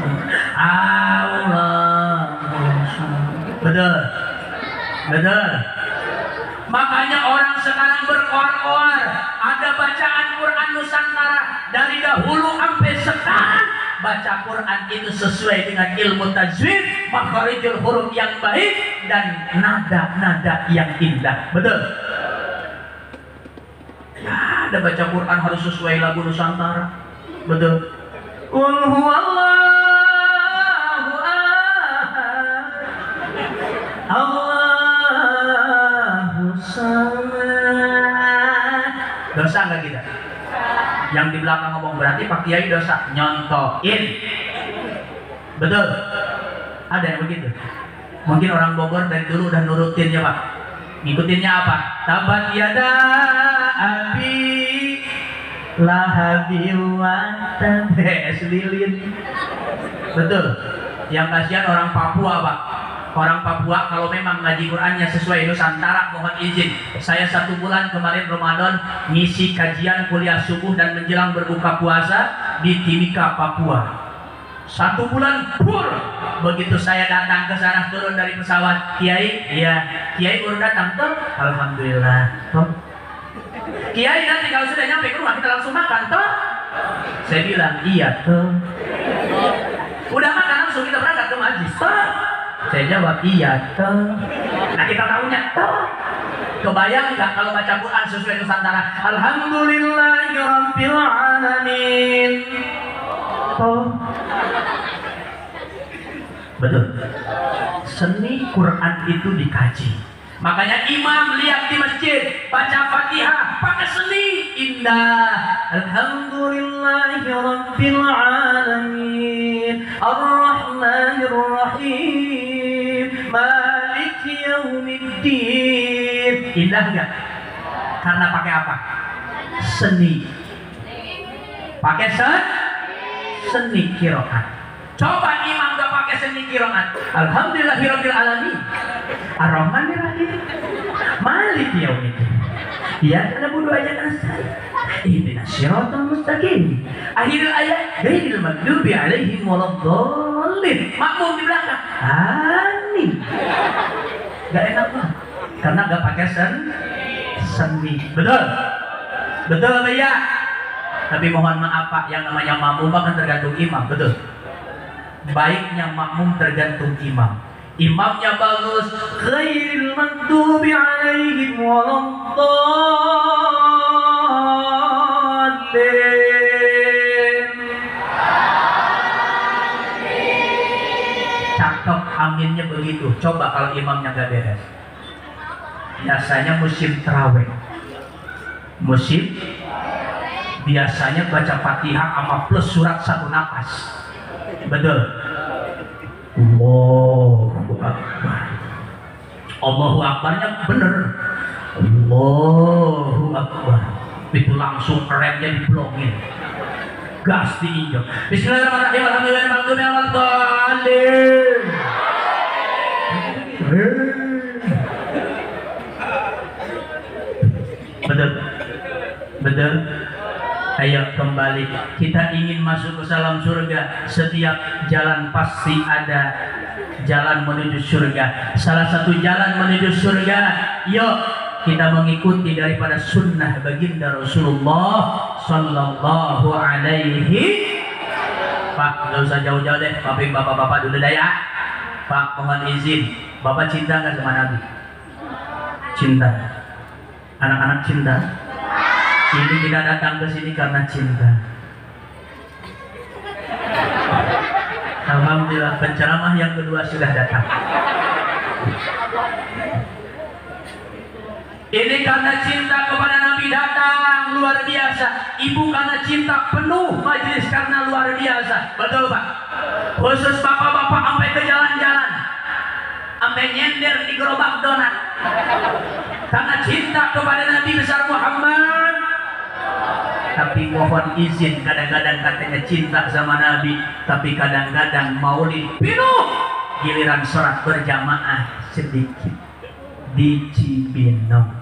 Allah. Betul. Betul. Makanya orang sekarang berkoar-koar. Ada bacaan Quran Nusantara dari dahulu sampai sekarang. Baca Quran itu sesuai dengan ilmu tajwid, makharijul huruf yang baik, dan nada-nada yang indah. Betul. Ya, ada baca Quran harus sesuai lagu Nusantara. Betul. Qul huwallahu ahad. Allahu samad. Dosa nggak kita? Yang di belakang ngomong berarti Pak Kiai dosa. Nyontoin. Betul. Ada yang begitu. Mungkin orang Bogor dari dulu udah nurutin ya Pak. Ngikutinnya apa? Tabat yada abi lahabi wa tabes lilin. Betul. Yang kasihan orang Papua Pak. Orang Papua kalau memang ngaji Qurannya sesuai Nusantara, mohon izin, saya satu bulan kemarin Ramadan ngisi kajian kuliah subuh dan menjelang berbuka puasa di Timika, Papua. Satu bulan pur. Begitu saya datang ke sana, turun dari pesawat, Kiai, iya, Kiai baru datang tuh, alhamdulillah. Toh. Kiai nanti kalau sudah nyampe ke rumah kita langsung makan toh. Saya bilang iya tuh. Udah makan langsung kita berangkat ke majlis toh. Saya jawab iya tuh. Nah kita tahunya tuh. Kebayang nggak kalau baca Quran sesuai Nusantara? Alhamdulillahirabbil alamin. Oh. Betul. Seni Quran itu dikaji. Makanya imam lihat di masjid baca Fatihah pakai seni indah. Alhamdulillahirabbil alamin. Ar-Rahmanir-Rahim. Maliki yaumiddin. Indah enggak? Karena pakai apa? Seni. Pakai sen? Seni qiraat. Coba imam gak pakai seni qiraat. Alhamdulillahirabbil alamin. Ar-Rahmanir-Rahim. Maliki yaumiddin. Ya, ada bodoh aja kan saya. Ihdinas siratal mustaqim. Akhir ayat, ghairil maghdubi alaihim waladdallin. Makmum di belakang. Amin. Gak enak banget. Karena gak pakai sen seni. Betul? Betul apa ya? Tapi mohon maaf Pak, yang namanya makmum kan tergantung imam. Betul? Baiknya makmum tergantung imam. Imamnya bagus, ghairil maghdubi alaihim waladdallin. anginnya begitu. Coba kalau imamnya gak beres. Biasanya musim terawih, musim biasanya baca Fatihah sama plus surat satu nafas. Betul. Allahu Akbar. Allahu Akbarnya bener. Allahu Akbar. Itu langsung remnya diblokir. Gas diinjak. Bismillahirrahmanirrahim. Alhamdulillahirrahmanirrahim. Betul. Betul. Ayo kembali. Kita ingin masuk ke dalam surga. Setiap jalan pasti ada jalan menuju surga. Salah satu jalan menuju surga, yuk kita mengikuti daripada sunnah baginda Rasulullah Sallallahu Alaihi. Pak, nggak usah jauh-jauh deh, tapi bapak-bapak dulu deh ya. Pak, mohon izin, bapak cinta nggak sama Nabi? Cinta. Anak-anak cinta. Ini kita datang ke sini karena cinta. Alhamdulillah, penceramah yang kedua sudah datang. Ini karena cinta kepada Nabi datang luar biasa. Ibu karena cinta penuh majelis karena luar biasa. Betul Pak? Khusus bapak-bapak sampai ke jalan-jalan, sampai nyender di gerobak donat. Karena cinta kepada Nabi besar Muhammad. Tapi mohon izin, kadang-kadang katanya cinta sama Nabi, tapi kadang-kadang maulid penuh, giliran sholat berjamaah sedikit di Cibinong.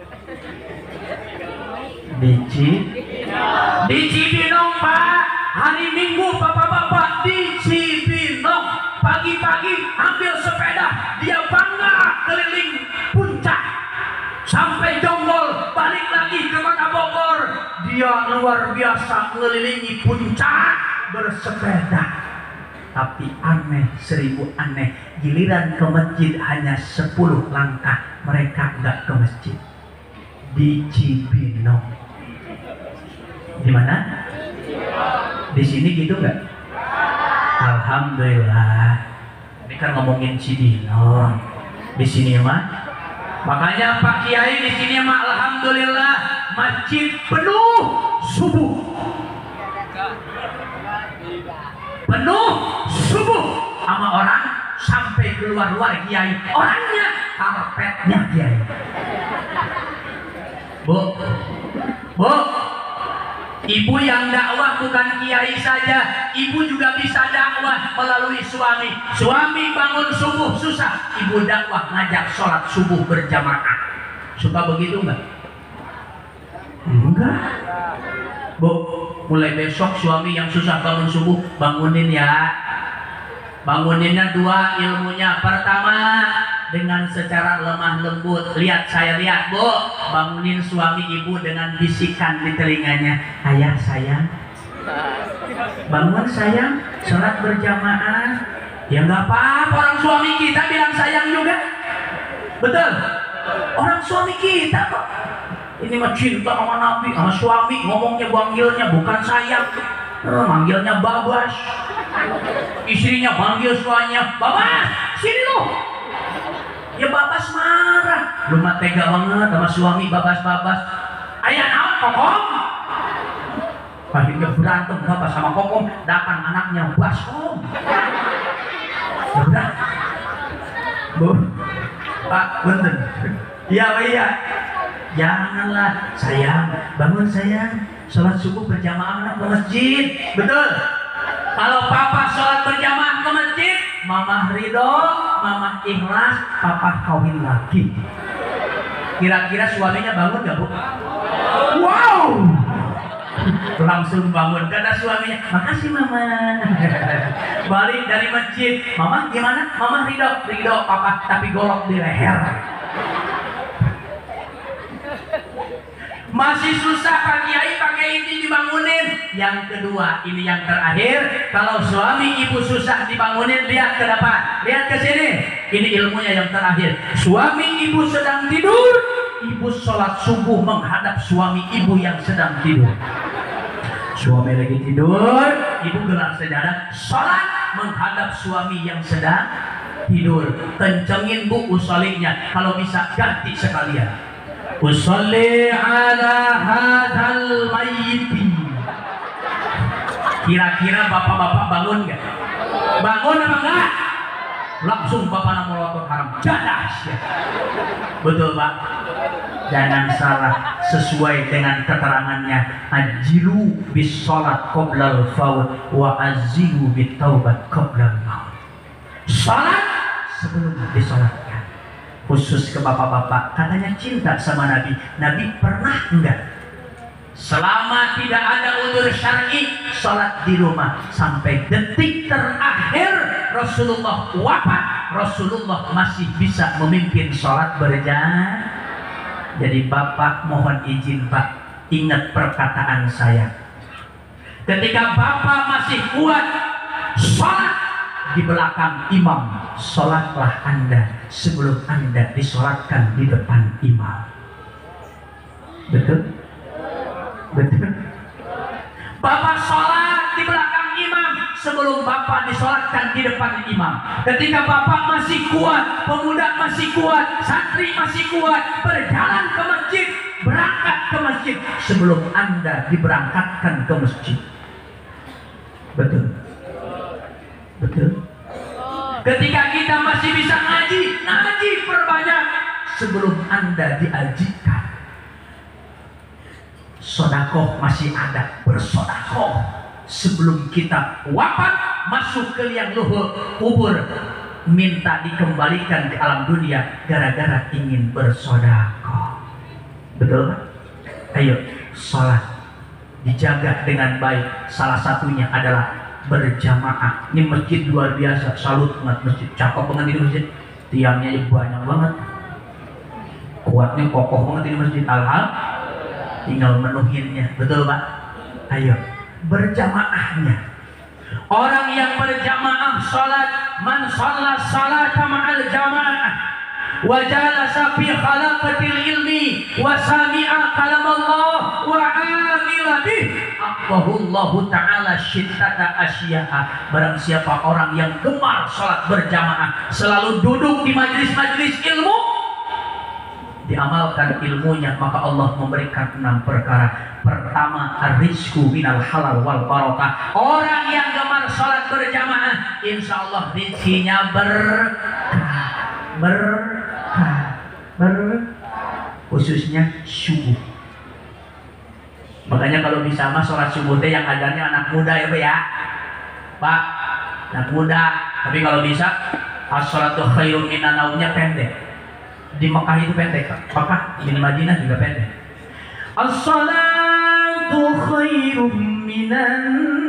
Di Cibinong, di Cibinong Pak, hari Minggu bapak-bapak di Cibinong, pagi-pagi ambil sepeda, dia bangga keliling puncak sampai Jonggol, balik lagi ke Kota Bogor. Dia luar biasa mengelilingi puncak bersepeda. Tapi aneh, seribu aneh, giliran ke masjid hanya sepuluh langkah, mereka nggak ke masjid. Di Cibinong. Di mana? Di sini gitu nggak? Alhamdulillah. Ini kan ngomongin Cibinong. Di sini mah. Makanya Pak Kiai di sini mah alhamdulillah masjid penuh subuh. Penuh subuh sama orang sampai keluar-luar Kiai. Orangnya karpetnya Kiai. Bu, Bu, ibu yang dakwah bukan Kiai saja, ibu juga bisa dakwah melalui suami. Suami bangun subuh susah, ibu dakwah ngajak sholat subuh berjamaah. Suka begitu enggak? Enggak. Bu, mulai besok suami yang susah bangun subuh, bangunin ya. Banguninnya dua ilmunya. Pertama, dengan secara lemah lembut. Lihat, saya lihat Bu, bangunin suami ibu dengan bisikan di telinganya. Ayah sayang, bangun sayang, sholat berjamaah. Ya nggak apa-apa, orang suami kita bilang sayang juga. Betul, orang suami kita kok. Ini mah cinta sama Nabi, sama suami. Ngomongnya panggilnya bukan sayang, manggilnya babas. Istrinya panggil suaminya, babas, sini lu. Ya babas marah. Lu mah tega banget sama suami babas-babas. Ayah naon kokom? Akhirnya berantem babas sama kokom, datang anaknya baskom. Ya udah. Bu, Pak, bener. Iya, iya. Janganlah, sayang, bangun sayang, sholat subuh berjamaah ke masjid. Betul. Kalau papa sholat berjamaah ke masjid, mama ridho, mama ikhlas, papa kawin lagi. Kira-kira suaminya bangun gak Bu? Wow, langsung bangun. Kata suaminya, makasih mama. Balik dari masjid, mama gimana? Mama ridho, ridho papa, tapi golok di leher. Masih susah Pak Kiai pakai ini dibangunin. Yang kedua, ini yang terakhir. Kalau suami ibu susah dibangunin, lihat ke depan, lihat ke sini. Ini ilmunya yang terakhir. Suami ibu sedang tidur, ibu sholat subuh menghadap suami ibu yang sedang tidur. Suami lagi tidur, ibu gelar sejadah, sholat menghadap suami yang sedang tidur. Kencengin bu usollinya, kalau bisa ganti sekalian. Usolli ala hadzal mayyiti. Kira-kira bapak-bapak bangun nggak? Bangun apa enggak? Langsung bapak nama melotot haram. Jadas ya. Betul pak? Jangan salah, sesuai dengan keterangannya. Ajilu bis sholat qoblal faut wa azilu bit taubat qoblal maut. Sholat sebelum disolatkan. Khusus ke bapak-bapak, katanya cinta sama Nabi. Nabi pernah enggak? Selama tidak ada udzur syar'i, sholat di rumah sampai detik terakhir Rasulullah wafat, Rasulullah masih bisa memimpin sholat berjamaah. Jadi bapak mohon izin pak, ingat perkataan saya. Ketika bapak masih kuat sholat di belakang imam, sholatlah anda sebelum anda disolatkan di depan imam. Betul? Betul. Bapak sholat di belakang imam sebelum bapak disolatkan di depan imam. Ketika bapak masih kuat, pemuda masih kuat, santri masih kuat, berjalan ke masjid, berangkat ke masjid sebelum anda diberangkatkan ke masjid. Betul. Betul. Ketika kita masih bisa ngaji, ngaji perbanyak sebelum anda diajikan. Sodakoh masih ada, bersodakoh sebelum kita wafat masuk ke liang luhur kubur, minta dikembalikan ke alam dunia gara-gara ingin bersodakoh. Betul Pak? Ayo sholat dijaga dengan baik. Salah satunya adalah berjamaah. Ini masjid luar biasa, salut banget masjid, cakep banget ini masjid, tiangnya banyak banget, kuatnya kokoh banget ini masjid. Alhamdulillah, tinggal menuhinnya. Betul Pak? Ayo berjamaahnya. Orang yang berjamaah salat, man shalla salata ma'al jamaah wa jalasa fi khalaqatil ilmi wa sami'a kalam Allah wa amila bih, aqahullahu ta'ala syiddata asya'a. Barang siapa orang yang gemar salat berjamaah, selalu duduk di majelis-majelis ilmu, diamalkan ilmunya, maka Allah memberikan enam perkara. Pertama, rizku minal halal wal barokah. Orang yang gemar sholat berjamaah, insya Allah rizkinya berkah, berkah, berkah. Khususnya subuh. Makanya kalau bisa mah sholat subuh teh yang ajarnya anak muda ya Pak ya, Pak, anak muda. Tapi kalau bisa, as-sholatu khairum minan naumnya pendek. Di Mekah itu pendek, Mekah di Madinah juga pendek. As-salatu khairum minan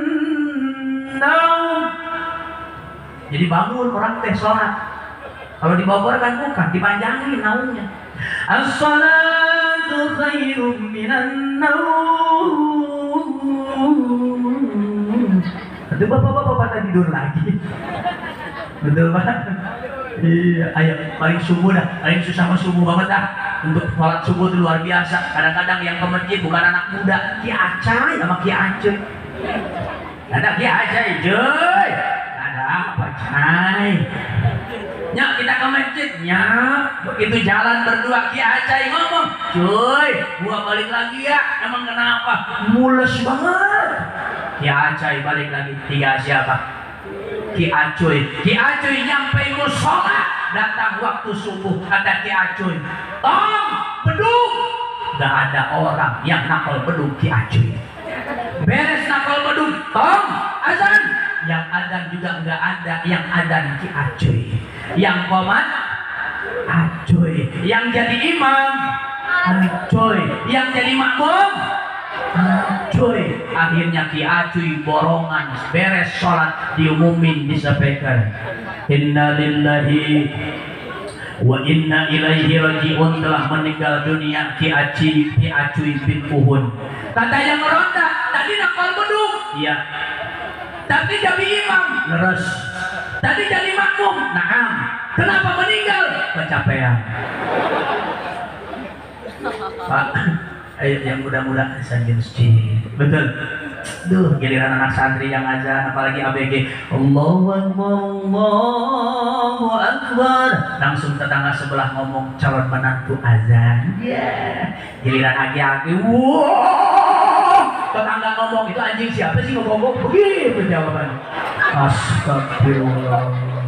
naum. Jadi bangun orang teh sholat. Kalau di Bogor kan bukan, dipanjangin naumnya. As-salatu khairum minan naum. Itu bapak-bapak tadi tidur lagi. Betul Pak? Iya, ayo paling subuh dah, paling susah mah subuh banget dah. Untuk sholat subuh itu luar biasa. Kadang-kadang yang ke masjid bukan anak muda, Ki Acai sama Ki Acoy. Ada Ki Acai, Joy. Ada apa Cai? Nyak kita ke masjid, nyak. Begitu jalan berdua Ki Acai ngomong, Joy, gua balik lagi ya. Emang kenapa? Mules banget. Ki Acai balik lagi. Tiga siapa? Ki Acoy. Ki Acoy nyampe musola, datang waktu subuh, kata Ki Acoy, tong bedung. Gak ada orang yang nakal bedung Ki Acoy. Beres nakal bedung, tong azan. Yang azan juga gak ada, yang azan Ki Acoy. Yang komat Acoy. Yang jadi imam Acoy. Yang jadi makmum Acoy. Akhirnya Ki Acoy borongan, beres sholat diumumin, disampaikan, inna lillahi wa inna ilaihi raji'un, telah meninggal dunia Ki Acoy, Ki Acoy bin Uhun. Kata yang meronda, tadi nakal bedung, iya. Tadi jadi imam, leres. Tadi jadi makmum, naam. Kenapa meninggal? Kecapean. Pak, ayo yang muda-muda sambil masjid. Betul. Duh, giliran anak santri yang azan, apalagi A B G, Allahu Akbar, Allahu Akbar. Langsung tetangga sebelah ngomong calon menantu azan. Yeah. Giliran aki-aki, wow. Tetangga ngomong, itu anjing siapa sih ngomong? Begitu jawaban. Astagfirullah.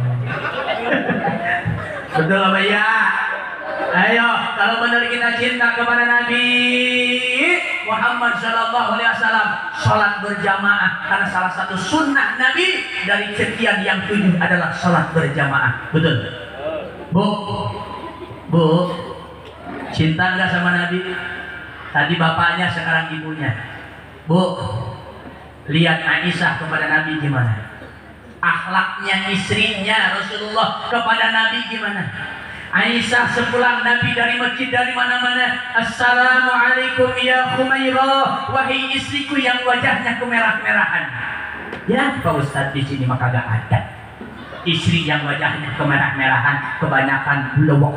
Betul apa ya? Ayo, kalau benar kita cinta kepada Nabi Muhammad Shallallahu Alaihi Wasallam, sholat berjamaah, karena salah satu sunnah Nabi dari sekian yang tujuh adalah sholat berjamaah. Betul? Bu, bu, cinta nggak sama Nabi? Tadi bapaknya, sekarang ibunya. Bu, lihat Aisyah kepada Nabi gimana? Akhlaknya istrinya Rasulullah kepada Nabi gimana? Aisyah sepulang Nabi dari masjid dari mana-mana, Assalamualaikum ya Khumairah, wahai istriku yang wajahnya kemerah-merahan. Ya Pak Ustadz, di sini maka gak ada istri yang wajahnya kemerah-merahan, kebanyakan blowok.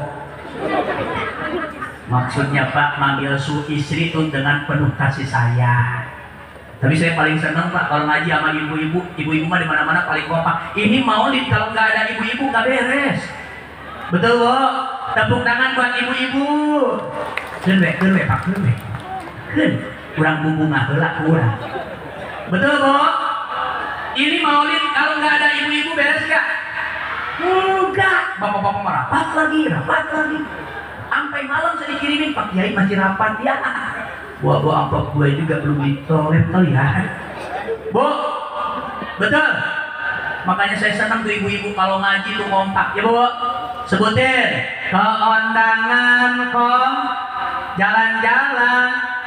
Maksudnya Pak, manggil su istri itu dengan penuh kasih sayang. Tapi saya paling senang Pak kalau ngaji sama ibu-ibu. Ibu-ibu mah di mana-mana paling kompak. Ini maulid kalau nggak ada ibu-ibu nggak beres. Betul Bu? Tepuk tangan buat ibu-ibu. Keun we, keun we Pak, keun we. Keun, kurang bumbu ngaheula kurang. Betul Bu? Ini maulid kalau nggak ada ibu-ibu beres nggak? Enggak. Bapak-bapak marah, rapat lagi, rapat lagi. Sampai malam saya dikirimin, Pak Kiai masih rapat ya. Buah-buah amplop gue juga belum ditolak kali ya. Bu, betul. Makanya saya senang tuh ibu-ibu kalau ngaji tuh kompak. Ya Bu, sebutin. Keondangan kom, jalan-jalan,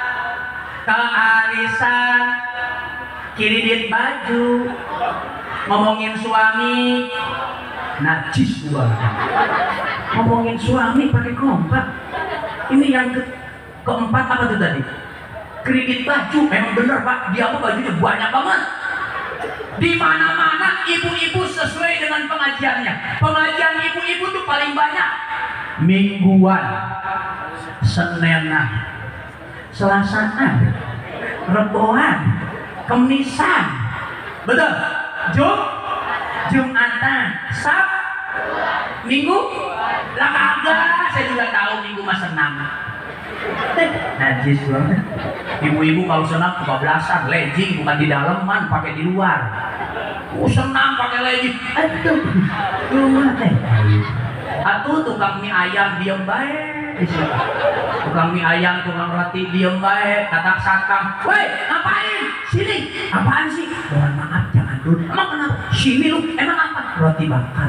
kearisan, kiridit baju, ngomongin suami, najis gua. Ngomongin suami pakai kompak. Ini yang ke keempat apa tuh tadi? Kredit baju, memang bener Pak, dia apa bajunya banyak banget. Di mana-mana ibu-ibu sesuai dengan pengajiannya. Pengajian ibu-ibu tuh paling banyak. Mingguan, Senenan, Selasaan, Reboan, Kemisan, betul? Jum, Jumatan, Sab, Minggu, lah kagak. Saya juga tahu Minggu mah senang. Najis banget. Ibu-ibu kalau senang kebablasan, legging bukan di daleman, pakai di luar. Oh senang pakai legging. Aduh, rumah teh. Atuh tukang mie ayam diem baik. Tukang mie ayam, tukang roti diem baik. Kata satpam, woi ngapain? Sini. Apaan sih? Mohon maaf jangan dulu. Emang kenapa? Sini lu. Emang apa? Roti bakar.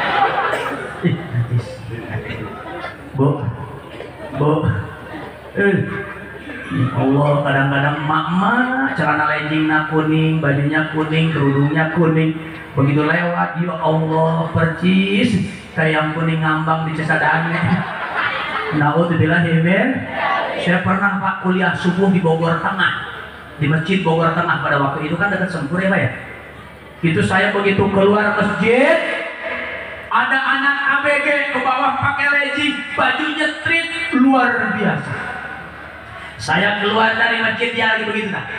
Ih, najis. Bu, bu. Eh, Allah, kadang-kadang mak-mak celana leggingnya kuning, bajunya kuning, kerudungnya kuning, begitu lewat, ya Allah, percis kayak yang kuning ngambang di cesadane. Naudzubillah min. Saya pernah Pak kuliah subuh di Bogor Tengah, di masjid Bogor Tengah pada waktu itu kan dekat Sempur ya Pak ya. Itu saya begitu keluar masjid, ada anak A B G ke bawah pakai legging, bajunya street luar biasa. Saya keluar dari masjid, dia lagi begitu kan.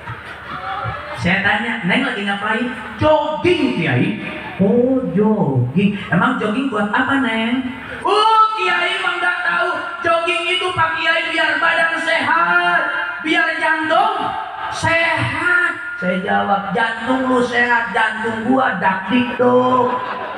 Saya tanya, Neng lagi ngapain? Jogging Kiai. Oh jogging. Emang jogging buat apa Neng? Oh Kiai emang gak tahu. Jogging itu Pak Kiai biar badan sehat, biar jantung sehat. Saya jawab, jantung lu sehat, jantung gua dakdik dong.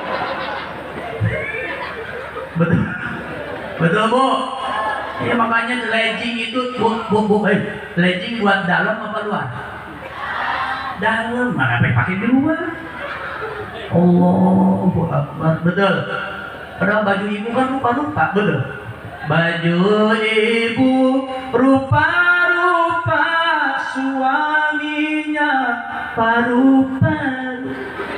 Betul, betul Bu. Ya makanya legging itu bu, bu, bu, eh, legging buat dalam apa luar? Dalam, mana pakai di luar? Allahu Akbar, betul. Padahal baju ibu kan rupa-rupa, betul. Baju ibu rupa-rupa, suaminya paru-paru.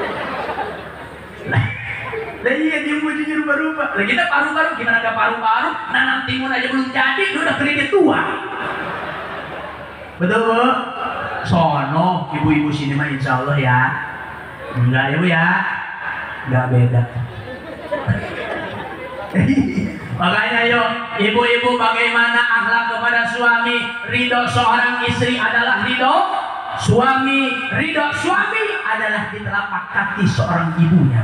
Lah iya dia bajunya rupa-rupa. Lah kita paru-paru gimana gak paru-paru? Nanam timun aja belum jadi, dia udah kredit tua. Betul Bu? Sono ibu-ibu sini mah insya Allah ya. Enggak ya Bu ya? Enggak beda. Makanya yuk ibu-ibu bagaimana akhlak kepada suami. Ridho seorang istri adalah ridho suami, ridho suami adalah di telapak kaki seorang ibunya.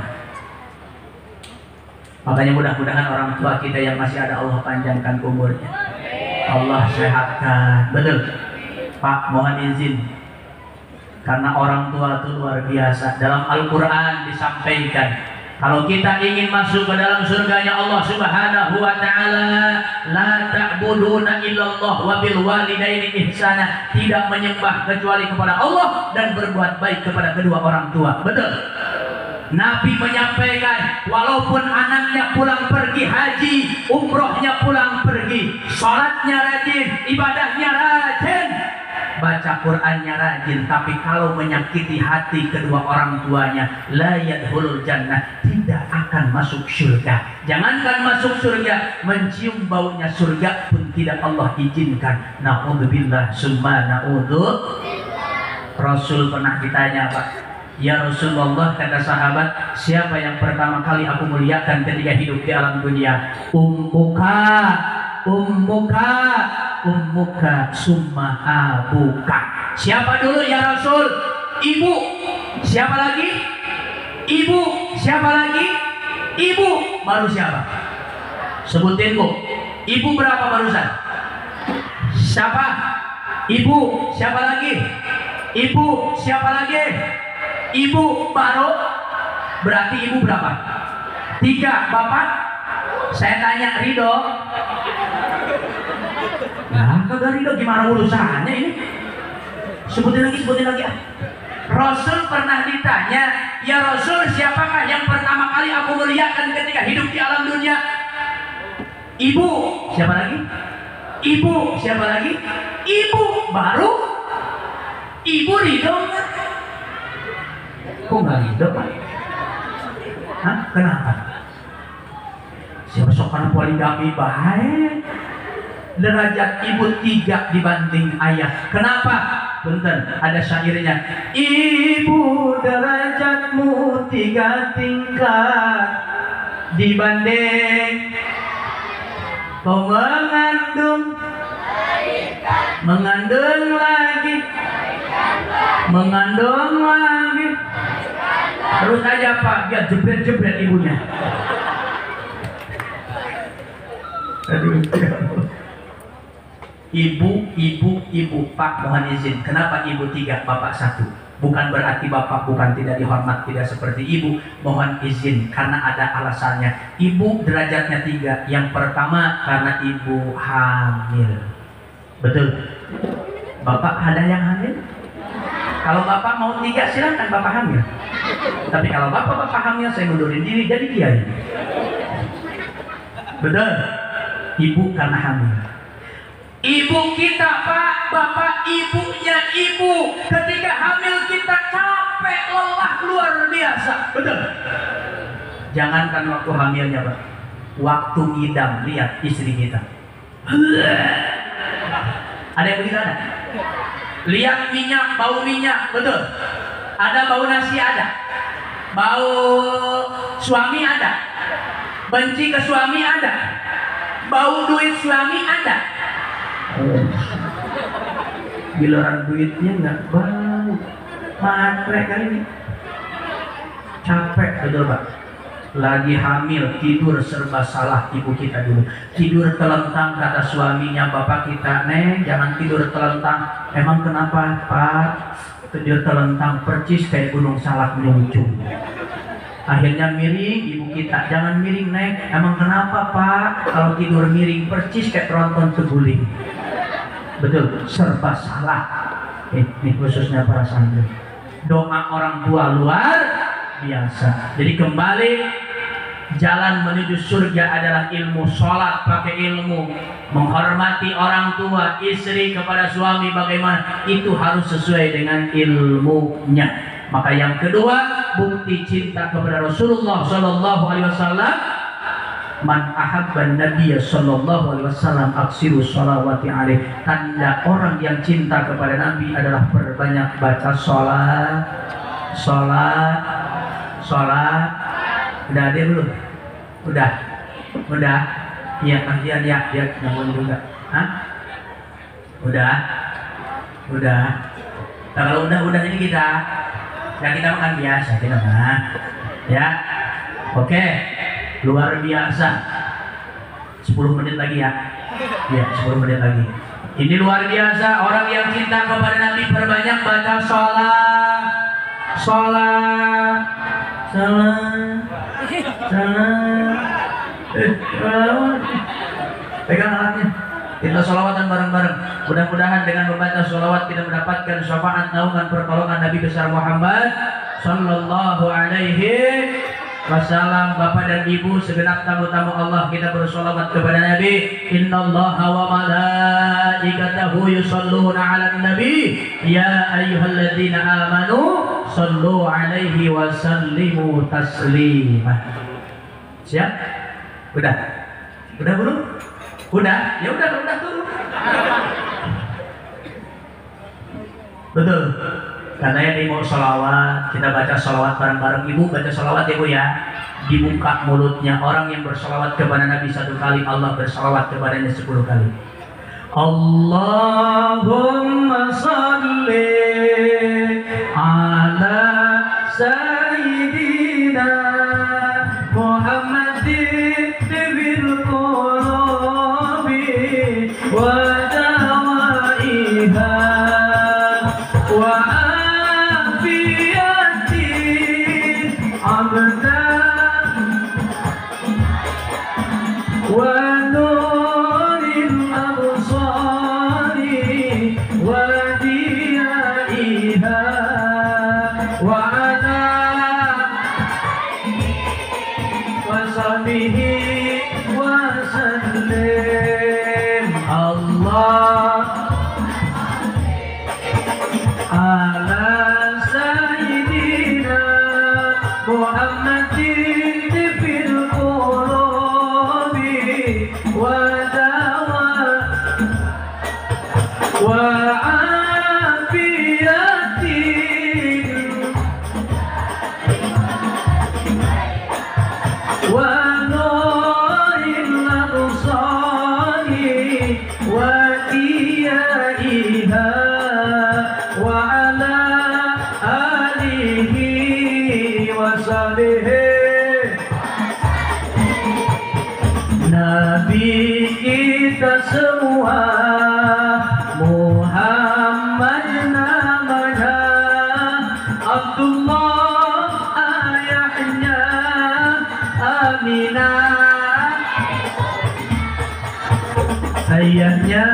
Makanya mudah-mudahan orang tua kita yang masih ada Allah panjangkan umurnya, Allah sehatkan. Betul Pak, mohon izin, karena orang tua itu luar biasa. Dalam Al-Quran disampaikan, kalau kita ingin masuk ke dalam surganya Allah Subhanahu wa ta'ala, la ta'buduna illallah wa bil walidaini ihsana, tidak menyembah kecuali kepada Allah dan berbuat baik kepada kedua orang tua. Betul. Nabi menyampaikan, walaupun anaknya pulang pergi haji, umrohnya pulang pergi, sholatnya rajin, ibadahnya rajin, baca Qur'annya rajin, tapi kalau menyakiti hati kedua orang tuanya, la yadkhulul jannah, tidak akan masuk surga. Jangankan masuk surga, mencium baunya surga pun tidak Allah izinkan. Na'udzubillah summa na'udzubillah. Rasul pernah ditanya, Pak, ya Rasulullah, kata sahabat, siapa yang pertama kali aku muliakan ketika hidup di alam dunia? Ummuka, ummuka, ummuka, summa abuka. Siapa dulu ya Rasul? Ibu. Siapa lagi? Ibu. Siapa lagi? Ibu. Baru siapa? Sebutin Bu. Ibu berapa barusan? Siapa? Ibu. Siapa lagi? Ibu. Siapa lagi? Ibu baru, berarti ibu berapa? Tiga. Bapak? Saya tanya ridho. Nah, kagak ridho gimana urusannya ini? Sebutin lagi, sebutin lagi. Rasul pernah ditanya, ya Rasul, siapakah yang pertama kali aku muliakan ketika hidup di alam dunia? Ibu. Siapa lagi? Ibu. Siapa lagi? Ibu. Baru? Ibu ridho nggak? Kok nggak ridho, Pak? Hah? Kenapa? Siapa sokan poligami baik? Derajat ibu tiga dibanding ayah. Kenapa? Bentar, ada syairnya. Ibu derajatmu tiga tingkat dibanding kau mengandung, mengandung lagi, mengandung lagi. Terus aja Pak, biar jebret-jebret ibunya. Aduh. Ibu, ibu, ibu. Pak, mohon izin. Kenapa ibu tiga, bapak satu? Bukan berarti bapak bukan tidak dihormat, tidak seperti ibu. Mohon izin, karena ada alasannya. Ibu derajatnya tiga. Yang pertama karena ibu hamil. Betul. Bapak ada yang hamil? Kalau bapak mau tiga, silakan bapak hamil. Tapi kalau bapak bapak hamil, saya mundurin diri jadi kiai. Betul. Ibu karena hamil. Ibu kita, Pak, bapak, ibunya ibu. Ketika hamil kita capek, lelah luar biasa. Betul. Jangankan waktu hamilnya, Pak, waktu ngidam, lihat istri kita. Ada yang begitu ada? Lihat minyak, bau minyak, betul. Ada bau nasi, ada. Bau suami ada. Benci ke suami ada. Bau duit suami ada. Oh. Giliran duitnya nggak bau. Matre kali ini. Capek, betul Pak. Lagi hamil, tidur serba salah ibu kita dulu. Tidur telentang, kata suaminya, bapak kita, Neng jangan tidur telentang. Emang kenapa Pak? Tidur telentang, percis kayak gunung salak meluncur. Akhirnya miring, ibu kita, jangan miring Neng. Emang kenapa Pak? Kalau tidur miring, percis kayak tronton seguling. Betul, serba salah. Eh, ini khususnya para santri. Doa orang tua luar biasa. Jadi kembali, jalan menuju surga adalah ilmu. Sholat pakai ilmu, menghormati orang tua, istri kepada suami bagaimana, itu harus sesuai dengan ilmunya. Maka yang kedua, bukti cinta kepada Rasulullah Shallallahu Alaihi Wasallam. Man ahabban Nabiya Shallallahu Alaihi Wasallam aksiru sholawati alaih. Tanda orang yang cinta kepada Nabi adalah perbanyak baca sholat, sholat, sholat. Udah ada belum? Udah, udah. Iya, kasihan ya, ya, namun juga. Hah? Udah, udah. Nah, kalau udah-udah ini kita, ya kita makan biasa kita mah, ya. Oke, luar biasa. sepuluh menit lagi ya, ya sepuluh menit lagi. Ini luar biasa, orang yang cinta kepada Nabi perbanyak baca sholat, sholat, sholat, sholat. Eh, sholat. Pegang alatnya. Kita sholawatan bareng-bareng. Mudah-mudahan dengan membaca sholawat kita mendapatkan syafaat naungan pertolongan Nabi besar Muhammad Sallallahu Alaihi Wasallam. Bapak dan Ibu, segenap tamu-tamu Allah, kita bersholawat kepada Nabi. Innallaha wa malaikatahu yusholluna 'alan nabi ya ayyuhalladzina amanu shollu 'alaihi wa sallimu taslima. Siap? Udah? Udah belum? Udah? Ya udah, udah tuh. Betul. Karena yang mau sholawat, kita baca sholawat bareng-bareng. Ibu baca sholawat ya Bu ya. Dibuka mulutnya. Orang yang bersholawat kepada Nabi satu kali, Allah bersholawat kepadanya sepuluh kali. Allahumma salli ala sayyidina Muhammadin bil qulubi wa dawaiha wa Nabi kita semua Muhammad namanya, Abdullah ayahnya Aminah, ayahnya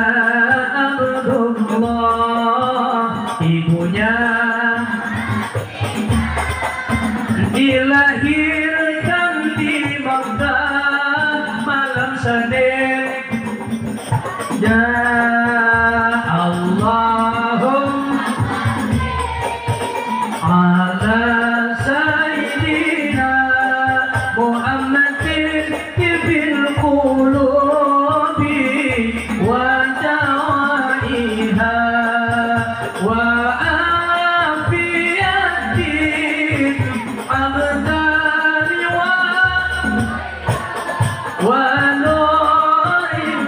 Abdullah, ibunya dilahirkan di Makkah malam Senin. Ya Allahum ala sayyidina Muhammadin bil qulubi wa dawaiha wa afiyatin abdani wa wa nuril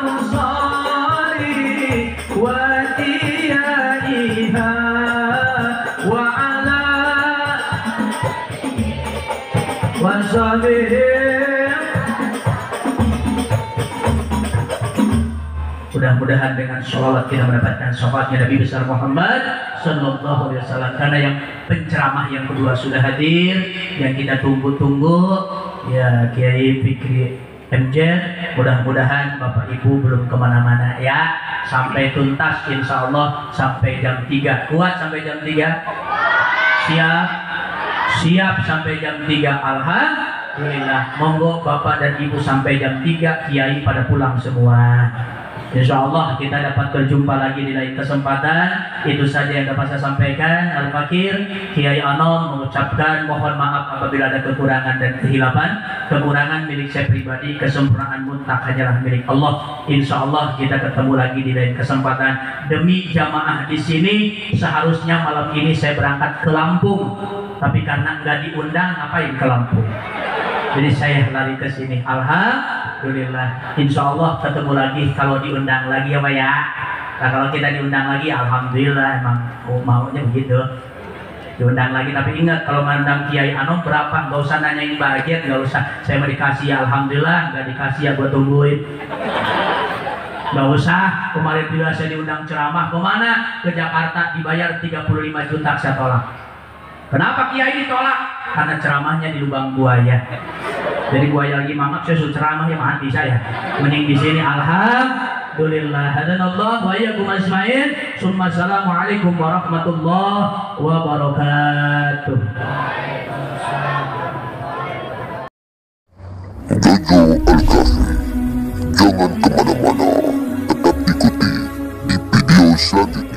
absari wa diyaiha wa ala wa sahbihi. Mudah-mudahan dengan sholawat kita mendapatkan syafaatnya Nabi besar Muhammad Sallallahu Alaihi Wasallam. Karena yang penceramah yang kedua sudah hadir, yang kita tunggu-tunggu, ya Kiai Fikri M J. Mudah-mudahan Bapak Ibu belum kemana-mana ya, sampai tuntas insya Allah sampai jam tiga. Kuat sampai jam tiga? Siap? Siap sampai jam tiga. Alhamdulillah. Monggo Bapak dan Ibu sampai jam tiga, Kiai pada pulang semua. Insya Allah kita dapat berjumpa lagi di lain kesempatan. Itu saja yang dapat saya sampaikan. Al-Fakir Kiai Anom mengucapkan mohon maaf apabila ada kekurangan dan kehilapan. Kekurangan milik saya pribadi, kesempurnaan mutlak hanyalah milik Allah. Insya Allah kita ketemu lagi di lain kesempatan. Demi jamaah di sini, seharusnya malam ini saya berangkat ke Lampung, tapi karena nggak diundang, ngapain ke Lampung? Jadi saya lari ke sini. Alhamdulillah. Insya Allah ketemu lagi kalau diundang lagi ya Pak ya. Nah kalau kita diundang lagi, alhamdulillah, emang oh, maunya begitu. Diundang lagi, tapi ingat kalau ngundang Kiai Anom berapa, nggak usah nanyain budget, nggak usah. Saya mau dikasih ya alhamdulillah, nggak dikasih ya gue tungguin. Nggak usah. Kemarin juga saya diundang ceramah kemana, ke Jakarta, dibayar tiga puluh lima juta, saya tolak. Kenapa Kiai ditolak? Karena ceramahnya di lubang buaya. Jadi buaya lagi mangap, saya suruh ceramah ya mati saya. Mending di sini alhamdulillah. Hadanallah wa iyyakum ajmain. Summa assalamualaikum warahmatullahi wabarakatuh. Jojo Al-Kahfi. Jangan kemana-mana, tetap ikuti di video selanjutnya.